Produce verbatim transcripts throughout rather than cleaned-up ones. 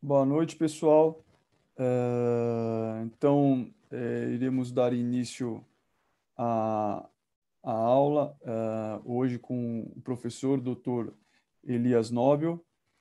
Boa noite, pessoal. Eh, então, eh, iremos dar início à, à aula eh, hoje com o professor doutor Elias Nobel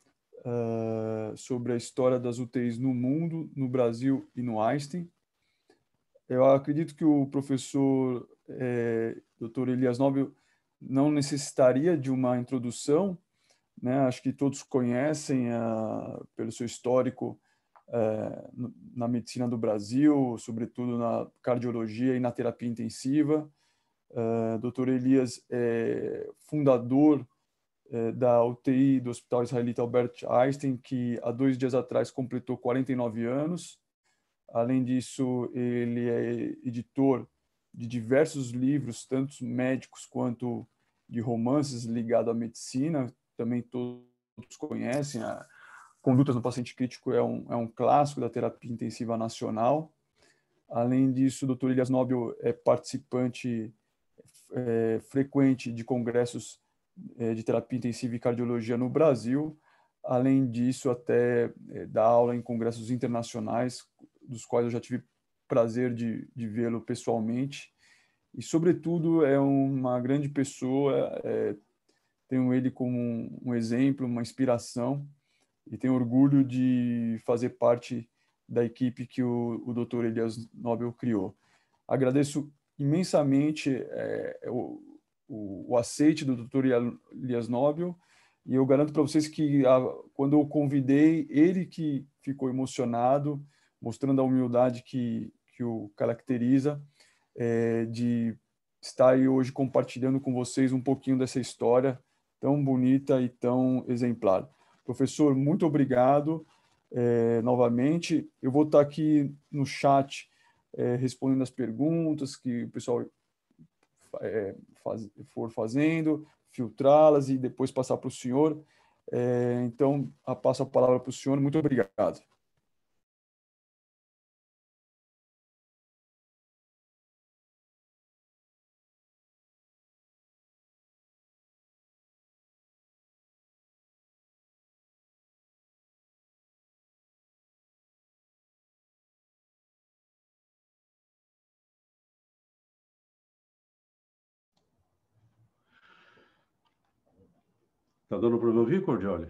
eh, sobre a história das U T Is no mundo, no Brasil e no Einstein. Eu acredito que o professor eh, doutor Elias Nobel não necessitaria de uma introdução, né? Acho que todos conhecem ah, pelo seu histórico eh, no- na medicina do Brasil, sobretudo na cardiologia e na terapia intensiva. Uh, doutor Elias é fundador eh, da U T I do Hospital Israelita Albert Einstein, que há dois dias atrás completou quarenta e nove anos. Além disso, ele é editor de diversos livros, tanto médicos quanto de romances ligados à medicina. Também todos conhecem. A Condutas no Paciente Crítico é um, é um clássico da terapia intensiva nacional. Além disso, o doutor Elias Nobel é participante é, frequente de congressos é, de terapia intensiva e cardiologia no Brasil. Além disso, até é, dá aula em congressos internacionais, dos quais eu já tive prazer de, de vê-lo pessoalmente. E, sobretudo, é uma grande pessoa, é, tenho ele como um, um exemplo, uma inspiração, e tenho orgulho de fazer parte da equipe que o, o doutor Elias Nobel criou. Agradeço imensamente é, o, o, o aceite do doutor Elias Nobel, e eu garanto para vocês que a, quando eu convidei, ele que ficou emocionado, mostrando a humildade que, que o caracteriza, é, de estar aí hoje compartilhando com vocês um pouquinho dessa história tão bonita e tão exemplar. Professor, muito obrigado é, novamente. Eu vou estar aqui no chat é, respondendo as perguntas que o pessoal é, faz, for fazendo, filtrá-las e depois passar para o senhor. É, então, eu passo a palavra para o senhor. Muito obrigado. Está dando para me ouvir, Cordioli?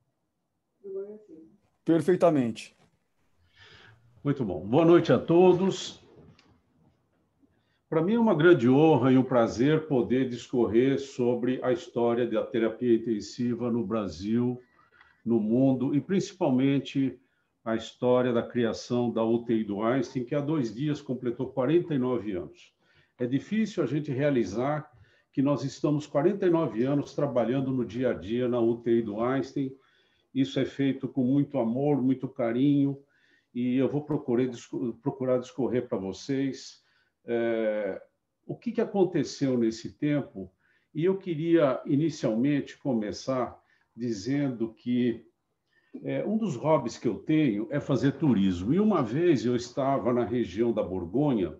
Perfeitamente. Muito bom. Boa noite a todos. Para mim é uma grande honra e um prazer poder discorrer sobre a história da terapia intensiva no Brasil, no mundo, e principalmente a história da criação da U T I do Einstein, que há dois dias completou quarenta e nove anos. É difícil a gente realizar que nós estamos quarenta e nove anos trabalhando no dia a dia na U T I do Einstein. Isso é feito com muito amor, muito carinho, e eu vou procurar, procurar discorrer para vocês é, o que, que aconteceu nesse tempo. E eu queria, inicialmente, começar dizendo que é, um dos hobbies que eu tenho é fazer turismo. E uma vez eu estava na região da Borgonha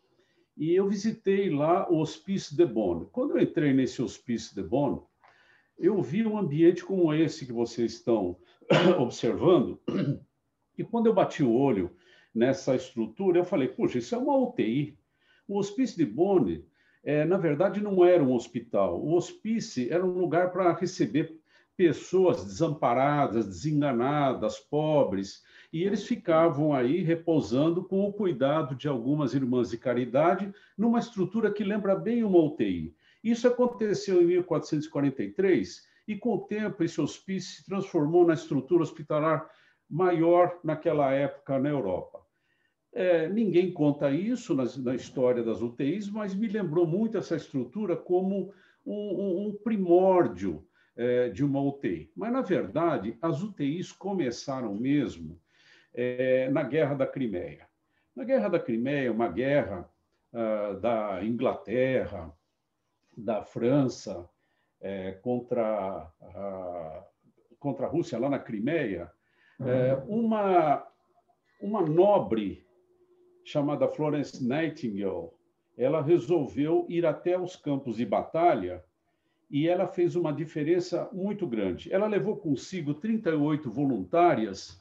e eu visitei lá o Hospice de Bonn. Quando eu entrei nesse Hospice de Bonn, eu vi um ambiente como esse que vocês estão observando, e quando eu bati o olho nessa estrutura, eu falei, puxa, isso é uma U T I. O Hospício de Bonn, é, na verdade, não era um hospital. O hospício era um lugar para receber pessoas desamparadas, desenganadas, pobres, e eles ficavam aí repousando com o cuidado de algumas irmãs de caridade, numa estrutura que lembra bem uma U T I. Isso aconteceu em mil quatrocentos e quarenta e três, e com o tempo esse hospício se transformou na estrutura hospitalar maior naquela época na Europa. É, ninguém conta isso na, na história das U T Is, mas me lembrou muito essa estrutura como um, um, um primórdio é, de uma U T I. Mas, na verdade, as U T Is começaram mesmo é, na Guerra da Crimeia. Na Guerra da Crimeia, uma guerra ah, da Inglaterra, da França, é, contra, a, contra a Rússia, lá na Crimeia, é, uma, uma nobre chamada Florence Nightingale, ela resolveu ir até os campos de batalha e ela fez uma diferença muito grande. Ela levou consigo trinta e oito voluntárias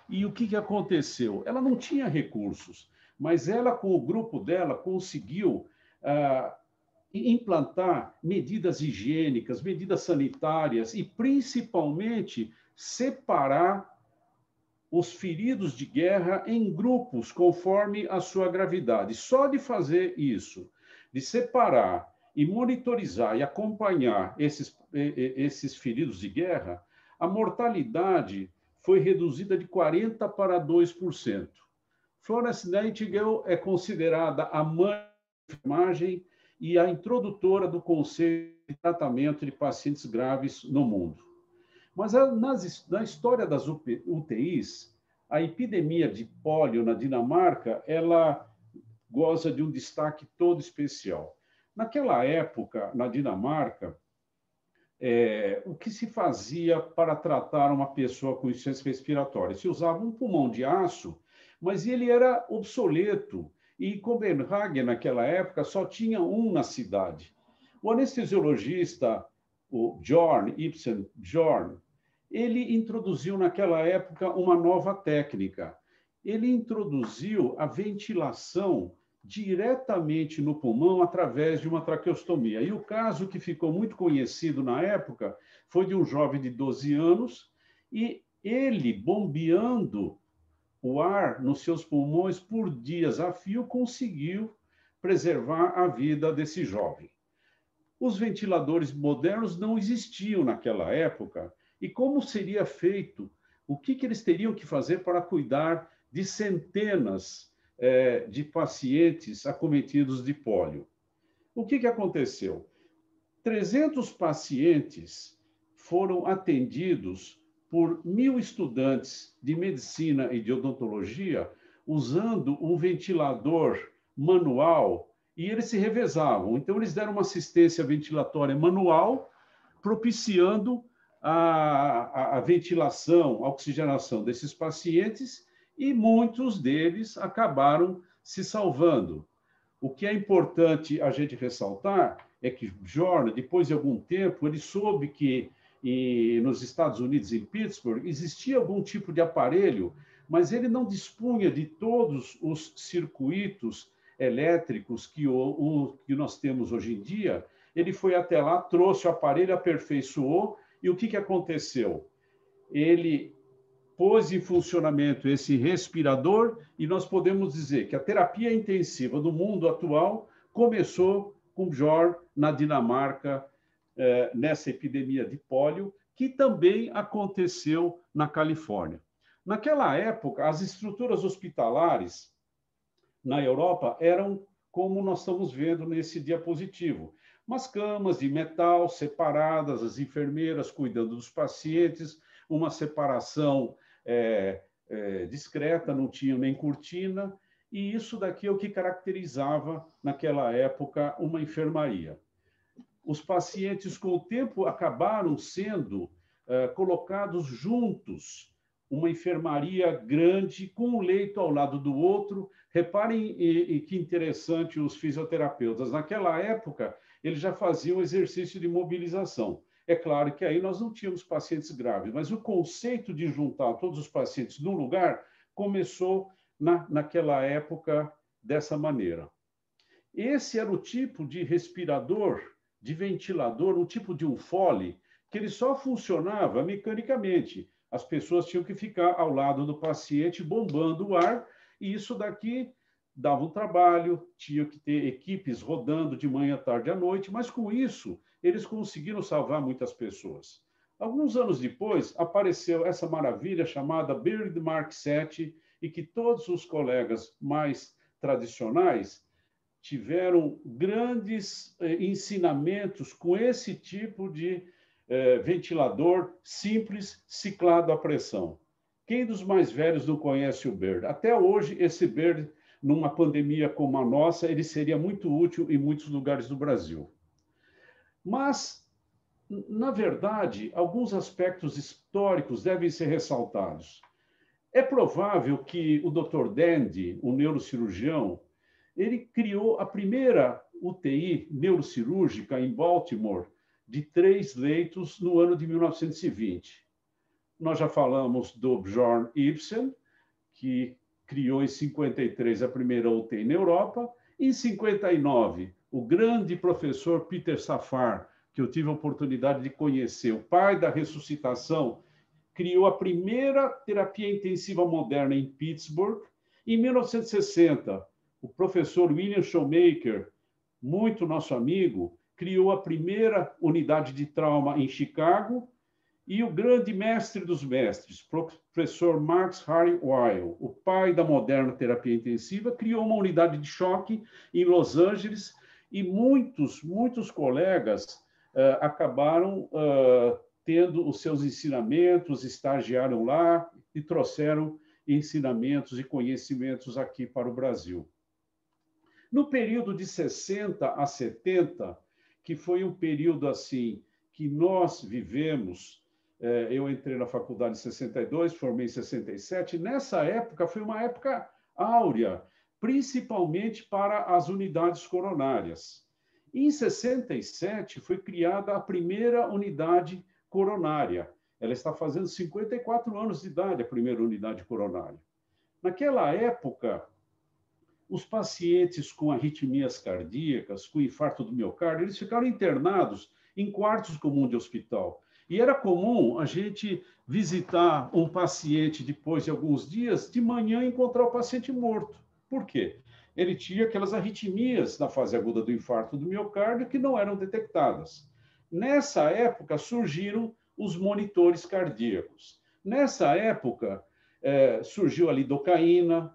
E o que, que aconteceu? Ela não tinha recursos, mas ela, com o grupo dela, conseguiu ah, implantar medidas higiênicas, medidas sanitárias e, principalmente, separar os feridos de guerra em grupos, conforme a sua gravidade. Só de fazer isso, de separar e monitorizar e acompanhar esses, esses feridos de guerra, a mortalidade foi reduzida de quarenta por cento para dois por cento. Florence Nightingale é considerada a mãe da enfermagem e a introdutora do conceito de tratamento de pacientes graves no mundo. Mas nas, na história das U T Is, a epidemia de pólio na Dinamarca, ela goza de um destaque todo especial. Naquela época, na Dinamarca, é, o que se fazia para tratar uma pessoa com insuficiência respiratória? Se usava um pulmão de aço, mas ele era obsoleto. E Copenhague, naquela época, só tinha um na cidade. O anestesiologista, o Bjorn Ibsen Bjorn, ele introduziu naquela época uma nova técnica. Ele introduziu a ventilação diretamente no pulmão através de uma traqueostomia. E o caso que ficou muito conhecido na época foi de um jovem de doze anos e ele, bombeando o ar nos seus pulmões por dias a fio, conseguiu preservar a vida desse jovem. Os ventiladores modernos não existiam naquela época. E como seria feito? O que, que eles teriam que fazer para cuidar de centenas eh, de pacientes acometidos de pólio? O que, que aconteceu? trezentos pacientes foram atendidos por mil estudantes de medicina e de odontologia usando um ventilador manual e eles se revezavam. Então, eles deram uma assistência ventilatória manual, propiciando a, a, a ventilação, a oxigenação desses pacientes e muitos deles acabaram se salvando. O que é importante a gente ressaltar é que Bjorn, depois de algum tempo, ele soube que e, nos Estados Unidos, em Pittsburgh, existia algum tipo de aparelho, mas ele não dispunha de todos os circuitos elétricos que, o, o, que nós temos hoje em dia. Ele foi até lá, trouxe o aparelho, aperfeiçoou, e o que, que aconteceu? Ele pôs em funcionamento esse respirador, e nós podemos dizer que a terapia intensiva do mundo atual começou com Bjorn na Dinamarca, eh, nessa epidemia de pólio, que também aconteceu na Califórnia. Naquela época, as estruturas hospitalares na Europa eram como nós estamos vendo nesse diapositivo. Umas camas de metal separadas, as enfermeiras cuidando dos pacientes, uma separação é, é, discreta, não tinha nem cortina, e isso daqui é o que caracterizava, naquela época, uma enfermaria. Os pacientes, com o tempo, acabaram sendo é, colocados juntos, uma enfermaria grande, com um leito ao lado do outro. Reparem e, e que interessante os fisioterapeutas. Naquela época, eles já faziam exercício de mobilização. É claro que aí nós não tínhamos pacientes graves, mas o conceito de juntar todos os pacientes num lugar começou na, naquela época dessa maneira. Esse era o tipo de respirador, de ventilador, um tipo de um Foley, que ele só funcionava mecanicamente. As pessoas tinham que ficar ao lado do paciente bombando o ar, e isso daqui dava um trabalho, tinha que ter equipes rodando de manhã, tarde à noite, mas com isso eles conseguiram salvar muitas pessoas. Alguns anos depois, apareceu essa maravilha chamada Bird Mark sete, e que todos os colegas mais tradicionais tiveram grandes eh, ensinamentos com esse tipo de eh, ventilador simples, ciclado à pressão. Quem dos mais velhos não conhece o Bird? Até hoje, esse Bird, numa pandemia como a nossa, ele seria muito útil em muitos lugares do Brasil. Mas, na verdade, alguns aspectos históricos devem ser ressaltados. É provável que o doutor Dandy, um neurocirurgião, ele criou a primeira U T I neurocirúrgica em Baltimore de três leitos no ano de mil novecentos e vinte. nós já falamos do Bjorn Ibsen, que criou em cinquenta e três a primeira U T I na Europa. Em cinquenta e nove, o grande professor Peter Safar, que eu tive a oportunidade de conhecer, o pai da ressuscitação, criou a primeira terapia intensiva moderna em Pittsburgh. Em mil novecentos e sessenta, o professor William Shoemaker, muito nosso amigo, criou a primeira unidade de trauma em Chicago. E o grande mestre dos mestres, professor Max Harry Weil, o pai da moderna terapia intensiva, criou uma unidade de choque em Los Angeles e muitos, muitos colegas uh, acabaram uh, tendo os seus ensinamentos, estagiaram lá e trouxeram ensinamentos e conhecimentos aqui para o Brasil. No período de sessenta a setenta, que foi um período assim que nós vivemos. Eu entrei na faculdade em sessenta e dois, formei em sessenta e sete. Nessa época, foi uma época áurea, principalmente para as unidades coronárias. Em sessenta e sete, foi criada a primeira unidade coronária. Ela está fazendo cinquenta e quatro anos de idade, a primeira unidade coronária. Naquela época, os pacientes com arritmias cardíacas, com infarto do miocárdio, eles ficaram internados em quartos comuns de hospital. E era comum a gente visitar um paciente depois de alguns dias, de manhã encontrar o paciente morto. Por quê? Ele tinha aquelas arritmias na fase aguda do infarto do miocárdio que não eram detectadas. Nessa época surgiram os monitores cardíacos. Nessa época eh, surgiu a lidocaína,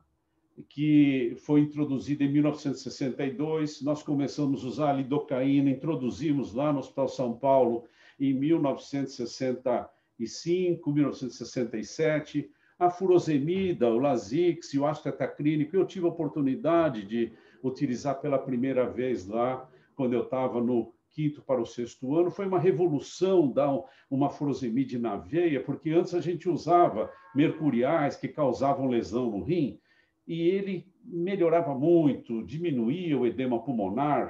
que foi introduzida em mil novecentos e sessenta e dois. Nós começamos a usar a lidocaína, introduzimos lá no Hospital São Paulo em mil novecentos e sessenta e cinco, mil novecentos e sessenta e sete, a furosemida, o Lasix e o ácido tetaclínico, eu tive a oportunidade de utilizar pela primeira vez lá, quando eu estava no quinto para o sexto ano. Foi uma revolução dar uma furosemide na veia, porque antes a gente usava mercuriais que causavam lesão no rim, e ele melhorava muito, diminuía o edema pulmonar.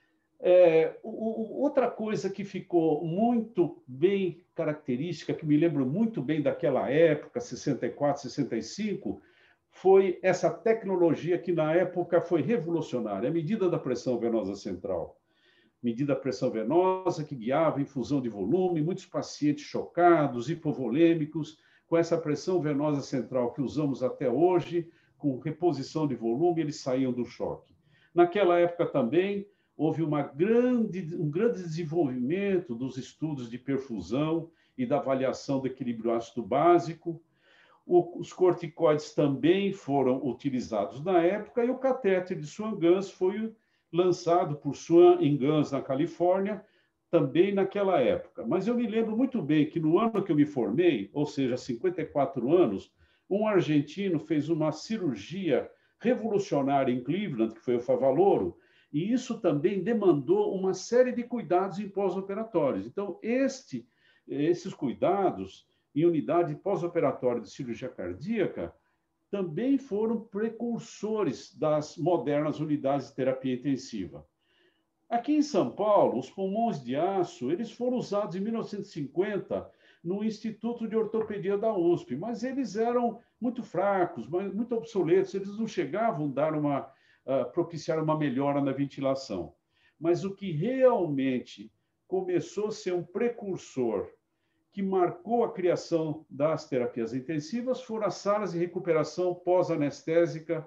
É, o, outra coisa que ficou muito bem característica, que me lembro muito bem daquela época, sessenta e quatro, sessenta e cinco, foi essa tecnologia que na época foi revolucionária, a medida da pressão venosa central. Medida da pressão venosa que guiava a infusão de volume, muitos pacientes chocados, hipovolêmicos, com essa pressão venosa central que usamos até hoje, com reposição de volume, eles saíam do choque. Naquela época também, houve uma grande, um grande desenvolvimento dos estudos de perfusão e da avaliação do equilíbrio ácido básico. O, os corticoides também foram utilizados na época e o catéter de Swan-Ganz foi lançado por Swan-Ganz na Califórnia, também naquela época. Mas eu me lembro muito bem que no ano que eu me formei, ou seja, cinquenta e quatro anos, um argentino fez uma cirurgia revolucionária em Cleveland, que foi o Favaloro, e isso também demandou uma série de cuidados em pós-operatórios. Então, este, esses cuidados em unidade pós-operatória de cirurgia cardíaca também foram precursores das modernas unidades de terapia intensiva. Aqui em São Paulo, os pulmões de aço, eles foram usados em mil novecentos e cinquenta no Instituto de Ortopedia da U S P, mas eles eram muito fracos, muito obsoletos, eles não chegavam a dar uma Uh, propiciar uma melhora na ventilação. Mas o que realmente começou a ser um precursor que marcou a criação das terapias intensivas foram as salas de recuperação pós-anestésica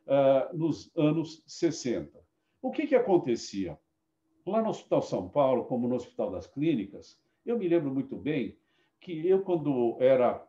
uh, nos anos sessenta. O que, que acontecia? Lá no Hospital São Paulo, como no Hospital das Clínicas, eu me lembro muito bem que eu, quando era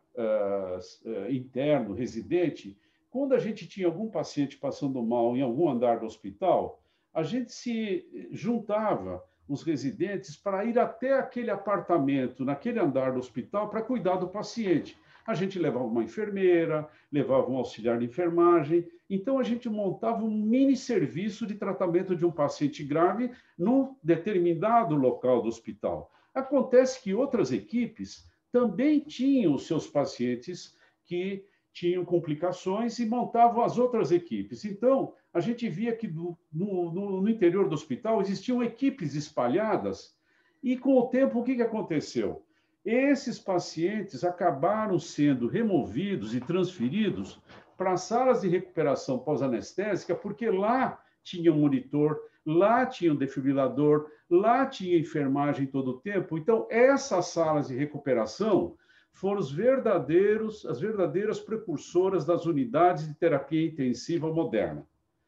uh, uh, interno, residente, quando a gente tinha algum paciente passando mal em algum andar do hospital, a gente se juntava, os residentes, para ir até aquele apartamento, naquele andar do hospital, para cuidar do paciente. A gente levava uma enfermeira, levava um auxiliar de enfermagem. Então, a gente montava um mini serviço de tratamento de um paciente grave num determinado local do hospital. Acontece que outras equipes também tinham os seus pacientes que tinham complicações e montavam as outras equipes. Então, a gente via que no, no, no interior do hospital existiam equipes espalhadas e, com o tempo, o que, que aconteceu? Esses pacientes acabaram sendo removidos e transferidos para salas de recuperação pós-anestésica, porque lá tinha um monitor, lá tinha um desfibrilador, lá tinha enfermagem todo o tempo. Então, essas salas de recuperação foram os verdadeiros, as verdadeiras precursoras das unidades de terapia intensiva moderna.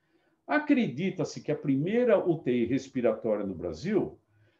Acredita-se que a primeira U T I respiratória no Brasil,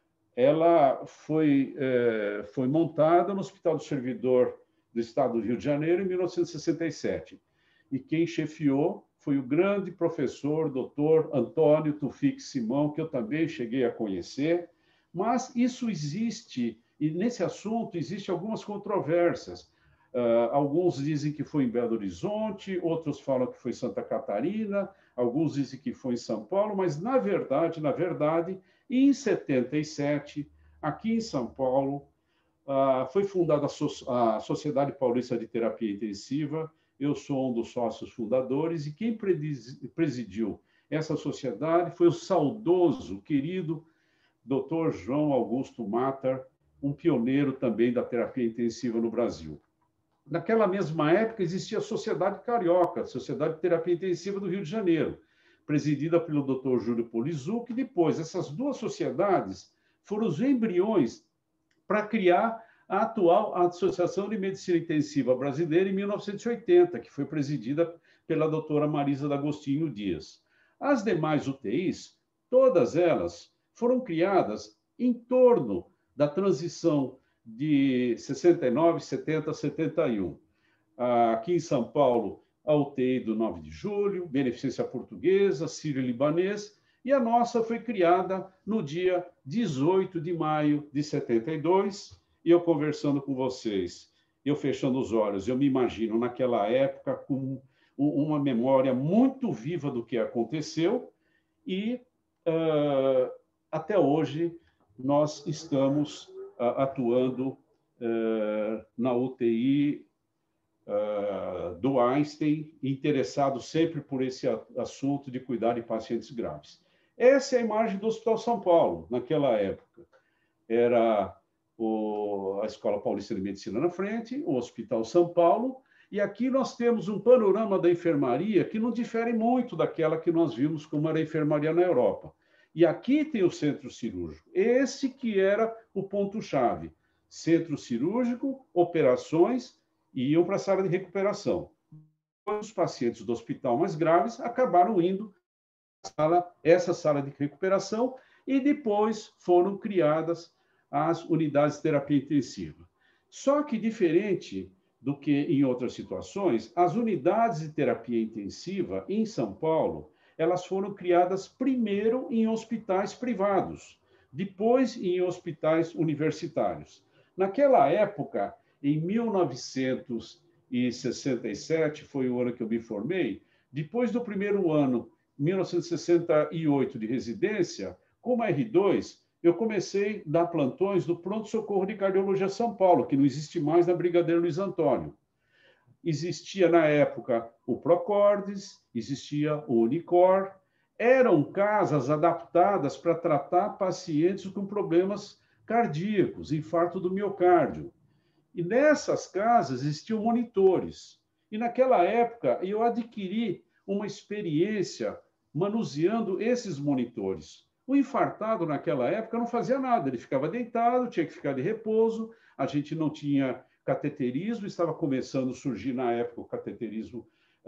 ela foi, é, foi montada no Hospital do Servidor do Estado do Rio de Janeiro, em mil novecentos e sessenta e sete. E quem chefiou foi o grande professor, doutor Antônio Tufik Simão, que eu também cheguei a conhecer. Mas isso existe, e nesse assunto existem algumas controvérsias. Uh, alguns dizem que foi em Belo Horizonte, outros falam que foi em Santa Catarina, alguns dizem que foi em São Paulo, mas, na verdade, na verdade, em setenta e sete, aqui em São Paulo, uh, foi fundada a, so a Sociedade Paulista de Terapia Intensiva. Eu sou um dos sócios fundadores, e quem presidiu essa sociedade foi o saudoso, querido doutor João Augusto Matar, um pioneiro também da terapia intensiva no Brasil. Naquela mesma época, existia a Sociedade Carioca, a Sociedade de Terapia Intensiva do Rio de Janeiro, presidida pelo doutor Júlio Polizuc, e depois essas duas sociedades foram os embriões para criar a atual Associação de Medicina Intensiva Brasileira, em mil novecentos e oitenta, que foi presidida pela doutora Marisa D'Agostinho Dias. As demais U T Is, todas elas, foram criadas em torno da transição de sessenta e nove, setenta, setenta e um. Aqui em São Paulo, a U T I do nove de julho, Beneficência Portuguesa, Sírio-Libanês, e a nossa foi criada no dia dezoito de maio de setenta e dois, e eu conversando com vocês, eu fechando os olhos, eu me imagino naquela época com uma memória muito viva do que aconteceu, e uh, até hoje nós estamos uh, atuando uh, na U T I uh, do Einstein, interessados sempre por esse assunto de cuidar de pacientes graves. Essa é a imagem do Hospital São Paulo, naquela época. Era o, a Escola Paulista de Medicina na frente, o Hospital São Paulo, e aqui nós temos um panorama da enfermaria que não difere muito daquela que nós vimos como era a enfermaria na Europa. E aqui tem o centro cirúrgico, esse que era o ponto-chave. Centro cirúrgico, operações, e iam para a sala de recuperação. Os pacientes do hospital mais graves acabaram indo para essa sala de recuperação, e depois foram criadas as unidades de terapia intensiva. Só que, diferente do que em outras situações, as unidades de terapia intensiva em São Paulo, elas foram criadas primeiro em hospitais privados, depois em hospitais universitários. Naquela época, em mil novecentos e sessenta e sete, foi o ano que eu me formei, depois do primeiro ano, mil novecentos e sessenta e oito, de residência, como R dois, eu comecei a dar plantões no Pronto-Socorro de Cardiologia São Paulo, que não existe mais na Brigadeiro Luiz Antônio. Existia, na época, o Procordes, existia o Unicor. Eram casas adaptadas para tratar pacientes com problemas cardíacos, infarto do miocárdio. E nessas casas existiam monitores. E, naquela época, eu adquiri uma experiência manuseando esses monitores. O infartado, naquela época, não fazia nada, ele ficava deitado, tinha que ficar de repouso, a gente não tinha cateterismo, estava começando a surgir, na época, o cateterismo,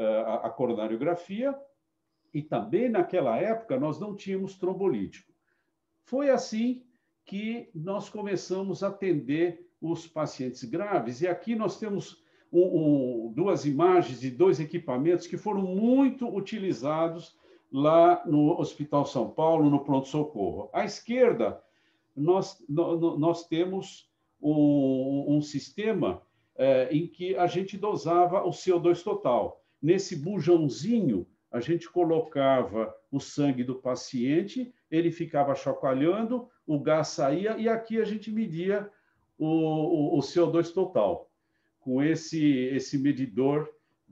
a coronariografia, e também, naquela época, nós não tínhamos trombolítico. Foi assim que nós começamos a atender os pacientes graves, e aqui nós temos um, um, duas imagens de dois equipamentos que foram muito utilizados lá no Hospital São Paulo, no pronto-socorro. À esquerda, nós, nós temos um, um sistema é, em que a gente dosava o C O dois total. Nesse bujãozinho, a gente colocava o sangue do paciente, ele ficava chacoalhando, o gás saía, e aqui a gente media o, o, o C O dois total, com esse, esse medidor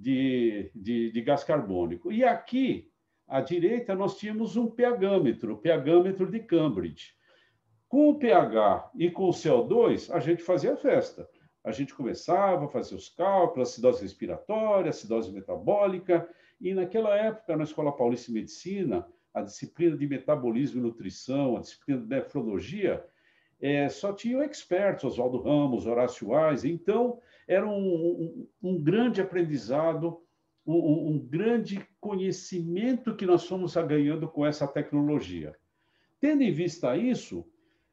de, de, de gás carbônico. E aqui, à direita, nós tínhamos um pHmetro, o pHmetro de Cambridge. Com o pH e com o C O dois, a gente fazia festa. A gente começava a fazer os cálculos, acidose respiratória, acidose metabólica, e naquela época, na Escola Paulista de Medicina, a disciplina de metabolismo e nutrição, a disciplina de nefrologia, é, só tinham expertos, Oswaldo Ramos, Horácio Wise, então era um, um, um grande aprendizado, um, um grande conhecimento que nós fomos ganhando com essa tecnologia. Tendo em vista isso,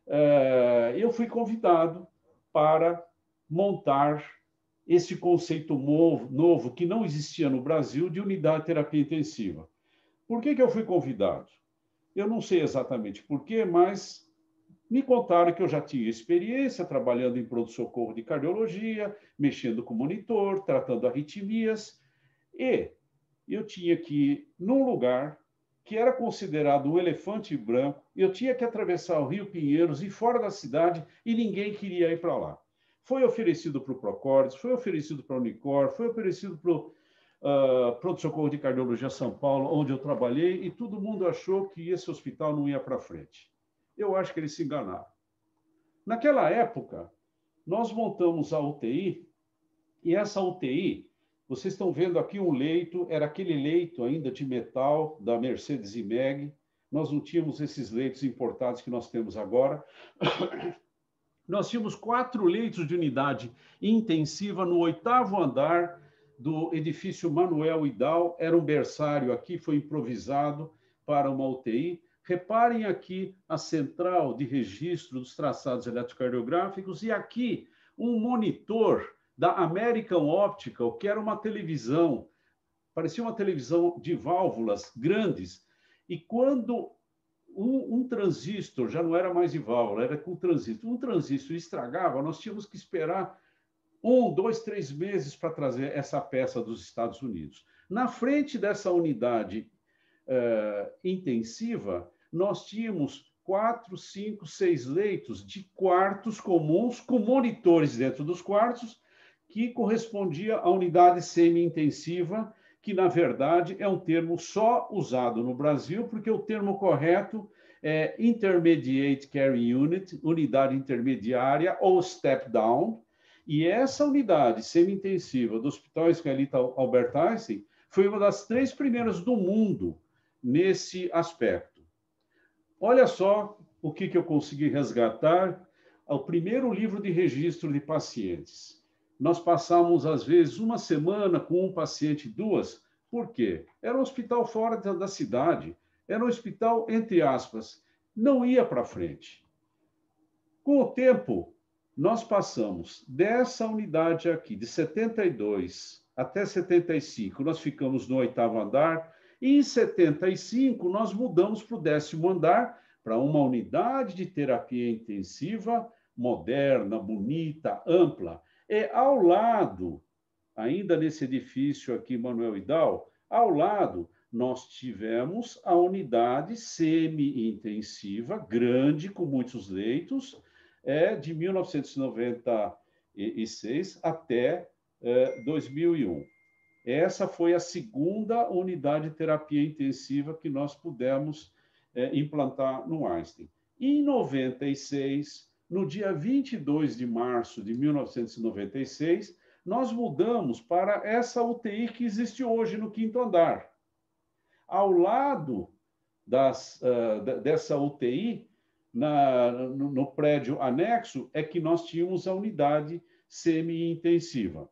eu fui convidado para montar esse conceito novo, que não existia no Brasil, de unidade de terapia intensiva. Por que que eu fui convidado? Eu não sei exatamente por quê, mas me contaram que eu já tinha experiência trabalhando em pronto-socorro de cardiologia, mexendo com monitor, tratando arritmias, e eu tinha que ir num lugar que era considerado um elefante branco, eu tinha que atravessar o Rio Pinheiros e fora da cidade, e ninguém queria ir para lá. Foi oferecido para o Procordes, foi oferecido para a Unicor, foi oferecido para o uh, Pronto-Socorro de Cardiologia São Paulo, onde eu trabalhei, e todo mundo achou que esse hospital não ia para frente. Eu acho que eles se enganaram. Naquela época, nós montamos a U T I, e essa U T I, vocês estão vendo aqui um leito, era aquele leito ainda de metal da Mercedes e Meg. Nós não tínhamos esses leitos importados que nós temos agora. Nós tínhamos quatro leitos de unidade intensiva no oitavo andar do edifício Manuel Idal. Era um berçário aqui, foi improvisado para uma U T I. Reparem aqui a central de registro dos traçados eletrocardiográficos e aqui um monitor da American Optical, que era uma televisão, parecia uma televisão de válvulas grandes, e quando um, um transistor, já não era mais de válvula, era com transistor, um transistor estragava, nós tínhamos que esperar um, dois, três meses para trazer essa peça dos Estados Unidos. Na frente dessa unidade uh, intensiva, nós tínhamos quatro, cinco, seis leitos de quartos comuns, com monitores dentro dos quartos, que correspondia à unidade semi-intensiva, que, na verdade, é um termo só usado no Brasil, porque o termo correto é Intermediate Care Unit, unidade intermediária ou step down, e essa unidade semi-intensiva do Hospital Israelita Albert Einstein foi uma das três primeiras do mundo nesse aspecto. Olha só o que, que eu consegui resgatar, o primeiro livro de registro de pacientes. Nós passávamos, às vezes, uma semana com um paciente, duas. Por quê? Era um hospital fora da cidade. Era um hospital, entre aspas, não ia para frente. Com o tempo, nós passamos dessa unidade aqui, de setenta e dois até setenta e cinco, nós ficamos no oitavo andar, e em setenta e cinco, nós mudamos para o décimo andar, para uma unidade de terapia intensiva, moderna, bonita, ampla. É ao lado, ainda nesse edifício aqui, Manuel Idal, ao lado, nós tivemos a unidade semi-intensiva, grande, com muitos leitos, é, de mil novecentos e noventa e seis até é, dois mil e um. Essa foi a segunda unidade de terapia intensiva que nós pudemos é, implantar no Einstein. Em noventa e seis, no dia vinte e dois de março de mil novecentos e noventa e seis, nós mudamos para essa U T I que existe hoje no quinto andar. Ao lado das, uh, dessa U T I, na, no, no prédio anexo, é que nós tínhamos a unidade semi-intensiva.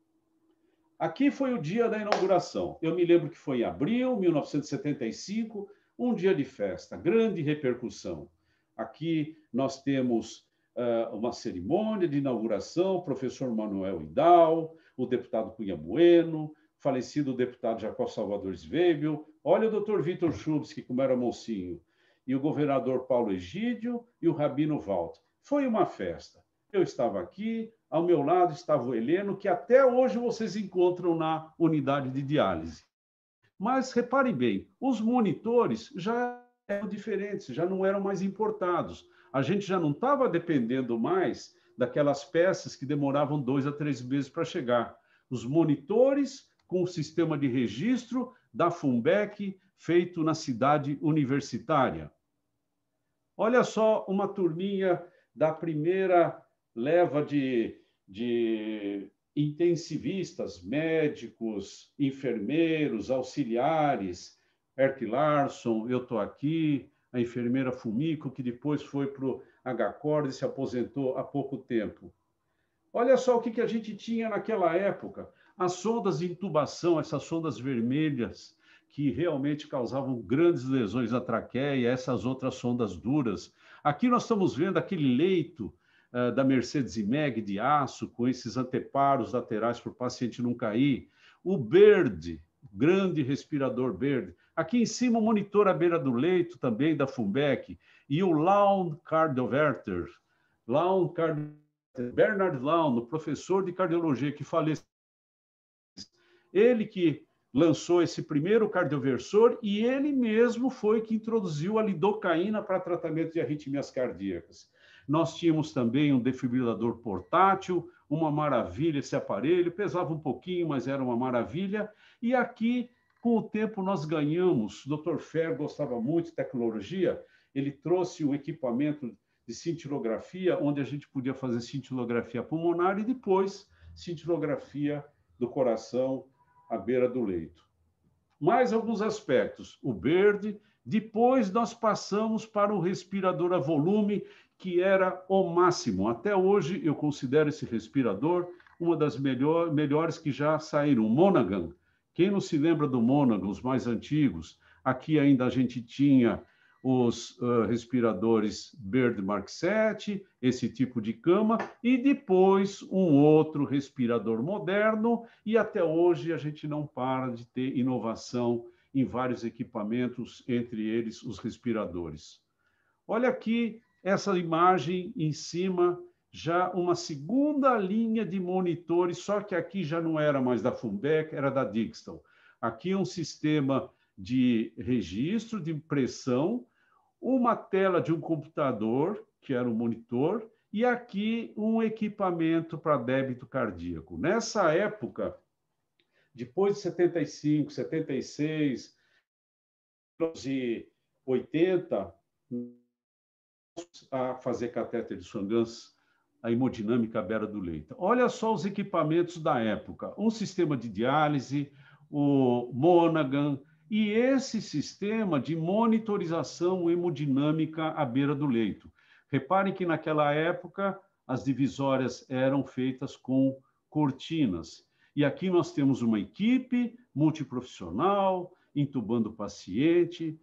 Aqui foi o dia da inauguração. Eu me lembro que foi em abril de mil novecentos e setenta e cinco, um dia de festa, grande repercussão. Aqui nós temos uh, uma cerimônia de inauguração, o professor Manuel Idal, o deputado Cunha Bueno, falecido deputado Jacó Salvador Sveibel, olha o doutor Vitor Chubsky, como era mocinho, e o governador Paulo Egídio e o rabino Walter. Foi uma festa. Eu estava aqui, ao meu lado estava o Heleno, que até hoje vocês encontram na unidade de diálise. Mas reparem bem, os monitores já eram diferentes, já não eram mais importados. A gente já não estava dependendo mais daquelas peças que demoravam dois a três meses para chegar. Os monitores com o sistema de registro da Funbec feito na cidade universitária. Olha só uma turminha da primeira leva de, de intensivistas, médicos, enfermeiros, auxiliares, Erk Larson, eu estou aqui, a enfermeira Fumiko, que depois foi para o H C O R D e se aposentou há pouco tempo. Olha só o que, que a gente tinha naquela época. As sondas de intubação, essas sondas vermelhas, que realmente causavam grandes lesões na traqueia, essas outras sondas duras. Aqui nós estamos vendo aquele leito uh, da Mercedes I M E G de aço, com esses anteparos laterais para o paciente não cair. O BIRD, grande respirador BIRD. Aqui em cima o monitor à beira do leito, também da Fumbec. E o Lawn Cardioverter. Lawn Cardioverter. Bernard Laun, professor de cardiologia que faleceu, ele que lançou esse primeiro cardioversor e ele mesmo foi que introduziu a lidocaína para tratamento de arritmias cardíacas. Nós tínhamos também um defibrilador portátil, uma maravilha esse aparelho, pesava um pouquinho, mas era uma maravilha. E aqui, com o tempo, nós ganhamos. O doutor Fer gostava muito de tecnologia, ele trouxe um equipamento de cintilografia, onde a gente podia fazer cintilografia pulmonar e depois cintilografia do coração à beira do leito. Mais alguns aspectos. O BIRD, depois nós passamos para o respirador a volume, que era o máximo. Até hoje eu considero esse respirador uma das melhor, melhores que já saíram. O Monaghan. Quem não se lembra do Monaghan, os mais antigos? Aqui ainda a gente tinha os uh, respiradores BIRD Mark sete, esse tipo de cama, e depois um outro respirador moderno, e até hoje a gente não para de ter inovação em vários equipamentos, entre eles os respiradores. Olha aqui essa imagem em cima, já uma segunda linha de monitores, só que aqui já não era mais da Fumbec, era da Dixon. Aqui um sistema de registro, de pressão, uma tela de um computador, que era o monitor, e aqui um equipamento para débito cardíaco. Nessa época, depois de setenta e cinco, setenta e seis, de oitenta, a fazer catéter de Swan-Ganz, a hemodinâmica à beira do leito. Olha só os equipamentos da época. Um sistema de diálise, o Monaghan, e esse sistema de monitorização hemodinâmica à beira do leito. Reparem que naquela época as divisórias eram feitas com cortinas. E aqui nós temos uma equipe multiprofissional, intubando o paciente,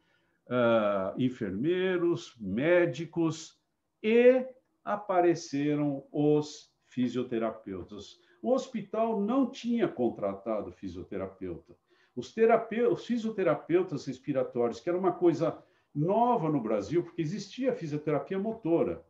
uh, enfermeiros, médicos, e apareceram os fisioterapeutas. O hospital não tinha contratado fisioterapeuta. Os, os fisioterapeutas respiratórios, que era uma coisa nova no Brasil, porque existia fisioterapia motora.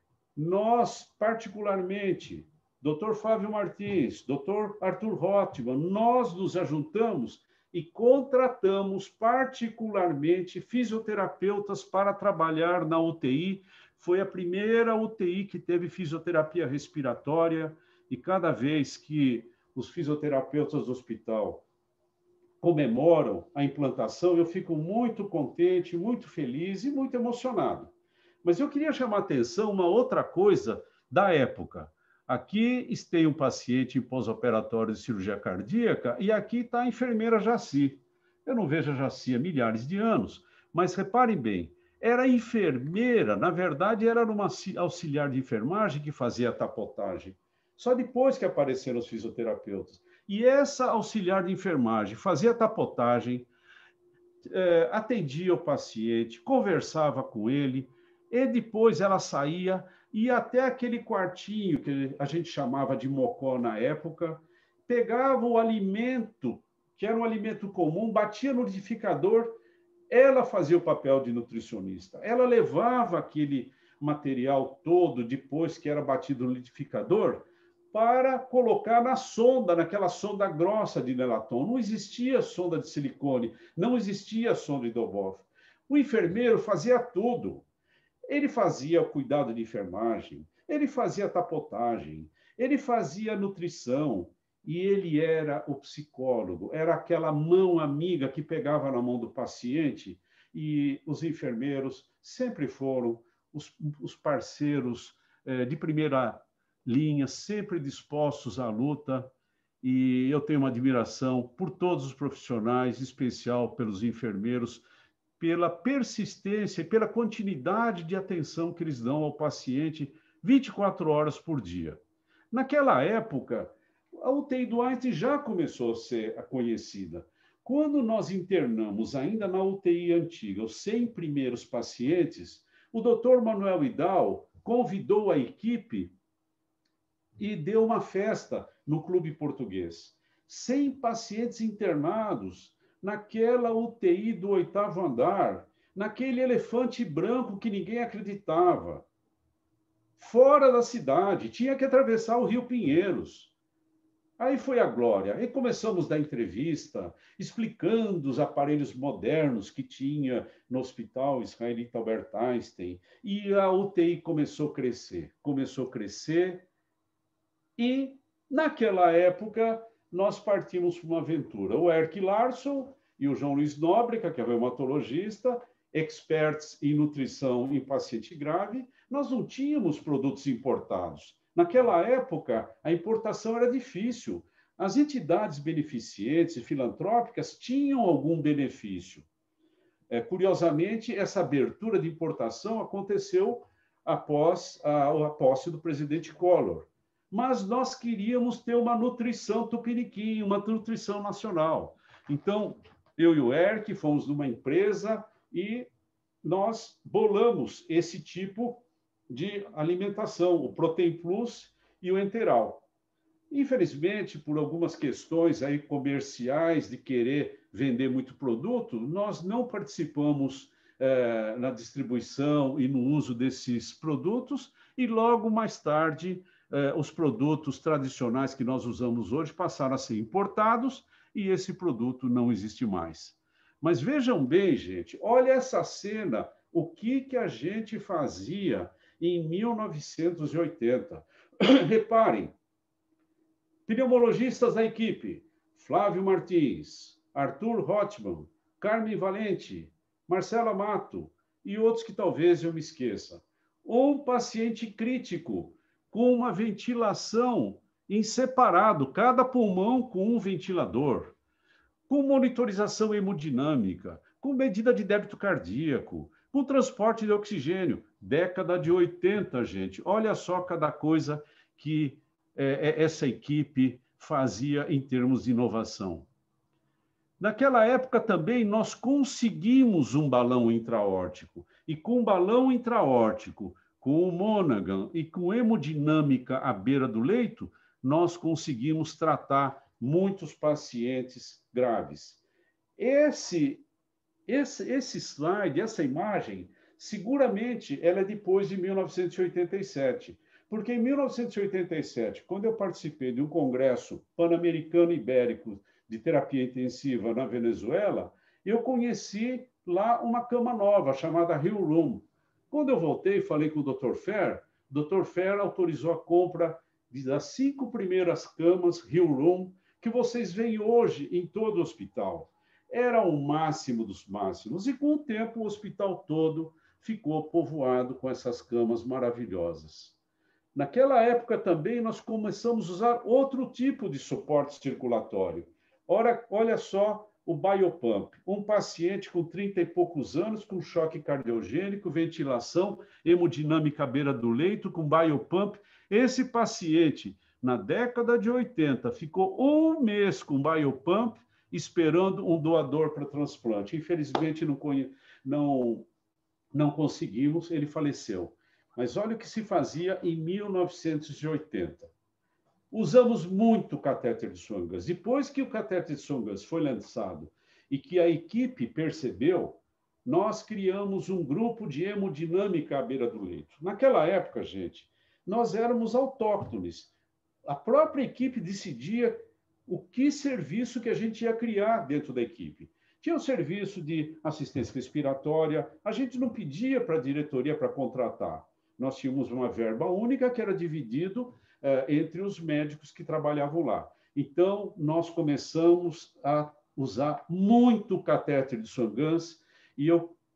Nós, particularmente, doutor Fábio Martins, doutor Arthur Rottman, nós nos ajuntamos e contratamos particularmente fisioterapeutas para trabalhar na U T I. Foi a primeira U T I que teve fisioterapia respiratória e cada vez que os fisioterapeutas do hospital comemoram a implantação, eu fico muito contente, muito feliz e muito emocionado. Mas eu queria chamar a atenção uma outra coisa da época. Aqui tem um paciente em pós-operatório de cirurgia cardíaca e aqui está a enfermeira Jaci. Eu não vejo a Jaci há milhares de anos, mas reparem bem, era enfermeira, na verdade era uma auxiliar de enfermagem que fazia a tapotagem. Só depois que apareceram os fisioterapeutas. E essa auxiliar de enfermagem fazia tapotagem, eh, atendia o paciente, conversava com ele, e depois ela saía, ia até aquele quartinho que a gente chamava de mocó na época, pegava o alimento, que era um alimento comum, batia no liquidificador, ela fazia o papel de nutricionista. Ela levava aquele material todo, depois que era batido no liquidificador, para colocar na sonda, naquela sonda grossa de Nelaton. Não existia sonda de silicone, não existia sonda de Dobov. O enfermeiro fazia tudo. Ele fazia o cuidado de enfermagem, ele fazia tapotagem, ele fazia nutrição, e ele era o psicólogo, era aquela mão amiga que pegava na mão do paciente, e os enfermeiros sempre foram os, os parceiros eh, de primeira linha, sempre dispostos à luta, e eu tenho uma admiração por todos os profissionais, em especial pelos enfermeiros, pela persistência e pela continuidade de atenção que eles dão ao paciente vinte e quatro horas por dia. Naquela época, a U T I do Einstein já começou a ser conhecida. Quando nós internamos, ainda na U T I antiga, os cem primeiros pacientes, o doutor Manuel Idal convidou a equipe e deu uma festa no Clube Português. cem pacientes internados naquela U T I do oitavo andar, naquele elefante branco que ninguém acreditava. Fora da cidade, tinha que atravessar o Rio Pinheiros. Aí foi a glória. Aí começamos da entrevista, explicando os aparelhos modernos que tinha no Hospital Israelita Albert Einstein. E a U T I começou a crescer, começou a crescer. E, naquela época, nós partimos para uma aventura. O Erk Larsson e o João Luiz Nóbrega, que é reumatologista, experts em nutrição em paciente grave, nós não tínhamos produtos importados. Naquela época, a importação era difícil. As entidades beneficentes e filantrópicas tinham algum benefício. É, curiosamente, essa abertura de importação aconteceu após a, a posse do presidente Collor. Mas nós queríamos ter uma nutrição tupiniquim, uma nutrição nacional. Então, eu e o Erk fomos numa empresa e nós bolamos esse tipo de alimentação, o Protein Plus e o Enteral. Infelizmente, por algumas questões aí comerciais de querer vender muito produto, nós não participamos eh, na distribuição e no uso desses produtos e logo mais tarde eh, os produtos tradicionais que nós usamos hoje passaram a ser importados e esse produto não existe mais. Mas vejam bem, gente, olha essa cena, o que, que a gente fazia em mil novecentos e oitenta. Reparem, pneumologistas da equipe, Flávio Martins, Arthur Hotman, Carmen Valente, Marcela Mato e outros que talvez eu me esqueça. Um paciente crítico com uma ventilação em separado, cada pulmão com um ventilador, com monitorização hemodinâmica, com medida de débito cardíaco, com transporte de oxigênio. Década de oitenta, gente. Olha só cada coisa que é, essa equipe fazia em termos de inovação. Naquela época também nós conseguimos um balão intraórtico. E com um balão intraórtico, com o Monaghan e com hemodinâmica à beira do leito, nós conseguimos tratar muitos pacientes graves. Esse, esse, esse slide, essa imagem, seguramente ela é depois de mil novecentos e oitenta e sete, porque em mil novecentos e oitenta e sete, quando eu participei de um congresso pan-americano ibérico de terapia intensiva na Venezuela, eu conheci lá uma cama nova chamada Hill Room. Quando eu voltei, falei com o doutor Fer, o doutor Fer autorizou a compra das cinco primeiras camas Hill Room que vocês veem hoje em todo o hospital. Era o máximo dos máximos, e com o tempo o hospital todo ficou povoado com essas camas maravilhosas. Naquela época também nós começamos a usar outro tipo de suporte circulatório. Ora, olha só o biopump, um paciente com trinta e poucos anos, com choque cardiogênico, ventilação, hemodinâmica à beira do leito, com biopump. Esse paciente, na década de oitenta, ficou um mês com biopump, esperando um doador para transplante. Infelizmente, não, não, não conseguimos, ele faleceu. Mas olha o que se fazia em mil novecentos e oitenta. Usamos muito o catéter de Swan-Ganz. Depois que o catéter de Swan-Ganz foi lançado e que a equipe percebeu, nós criamos um grupo de hemodinâmica à beira do leito. Naquela época, gente, nós éramos autóctones. A própria equipe decidia o que serviço que a gente ia criar dentro da equipe. Tinha o serviço de assistência respiratória, a gente não pedia para a diretoria para contratar. Nós tínhamos uma verba única que era dividido eh, entre os médicos que trabalhavam lá. Então, nós começamos a usar muito o catéter de Swan-Ganz e eu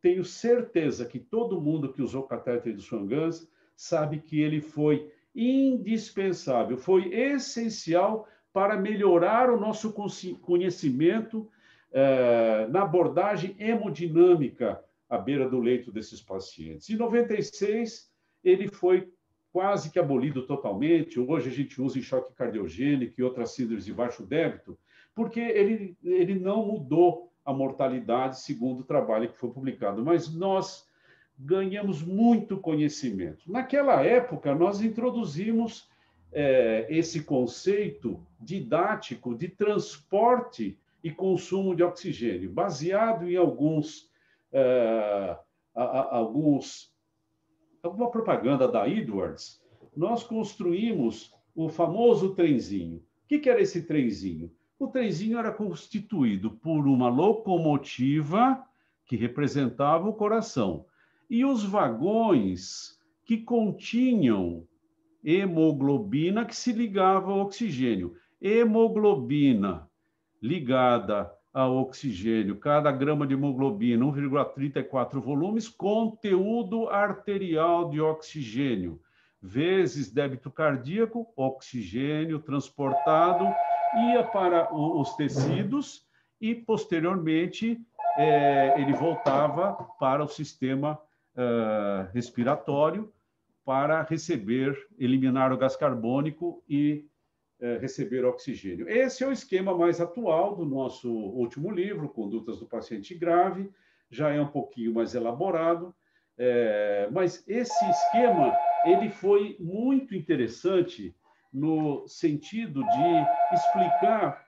tenho certeza que todo mundo que usou catéter de Swan-Ganz sabe que ele foi indispensável, foi essencial para melhorar o nosso conhecimento eh, na abordagem hemodinâmica à beira do leito desses pacientes. Em noventa e seis, ele foi quase que abolido totalmente. Hoje a gente usa em choque cardiogênico e outras síndromes de baixo débito, porque ele, ele não mudou a mortalidade, segundo o trabalho que foi publicado. Mas nós ganhamos muito conhecimento. Naquela época, nós introduzimos é, esse conceito didático de transporte e consumo de oxigênio, baseado em alguns, é, a, a, alguns alguma propaganda da Edwards. Nós construímos o famoso trenzinho. O que, que era esse trenzinho? O trenzinho era constituído por uma locomotiva que representava o coração e os vagões que continham hemoglobina que se ligava ao oxigênio. Hemoglobina ligada ao oxigênio, cada grama de hemoglobina, um vírgula trinta e quatro volumes, conteúdo arterial de oxigênio, vezes débito cardíaco, oxigênio transportado, ia para os tecidos e, posteriormente, eh, ele voltava para o sistema uh, respiratório para receber, eliminar o gás carbônico e uh, receber oxigênio. Esse é o esquema mais atual do nosso último livro, Condutas do Paciente Grave, já é um pouquinho mais elaborado, é, mas esse esquema ele foi muito interessante no sentido de explicar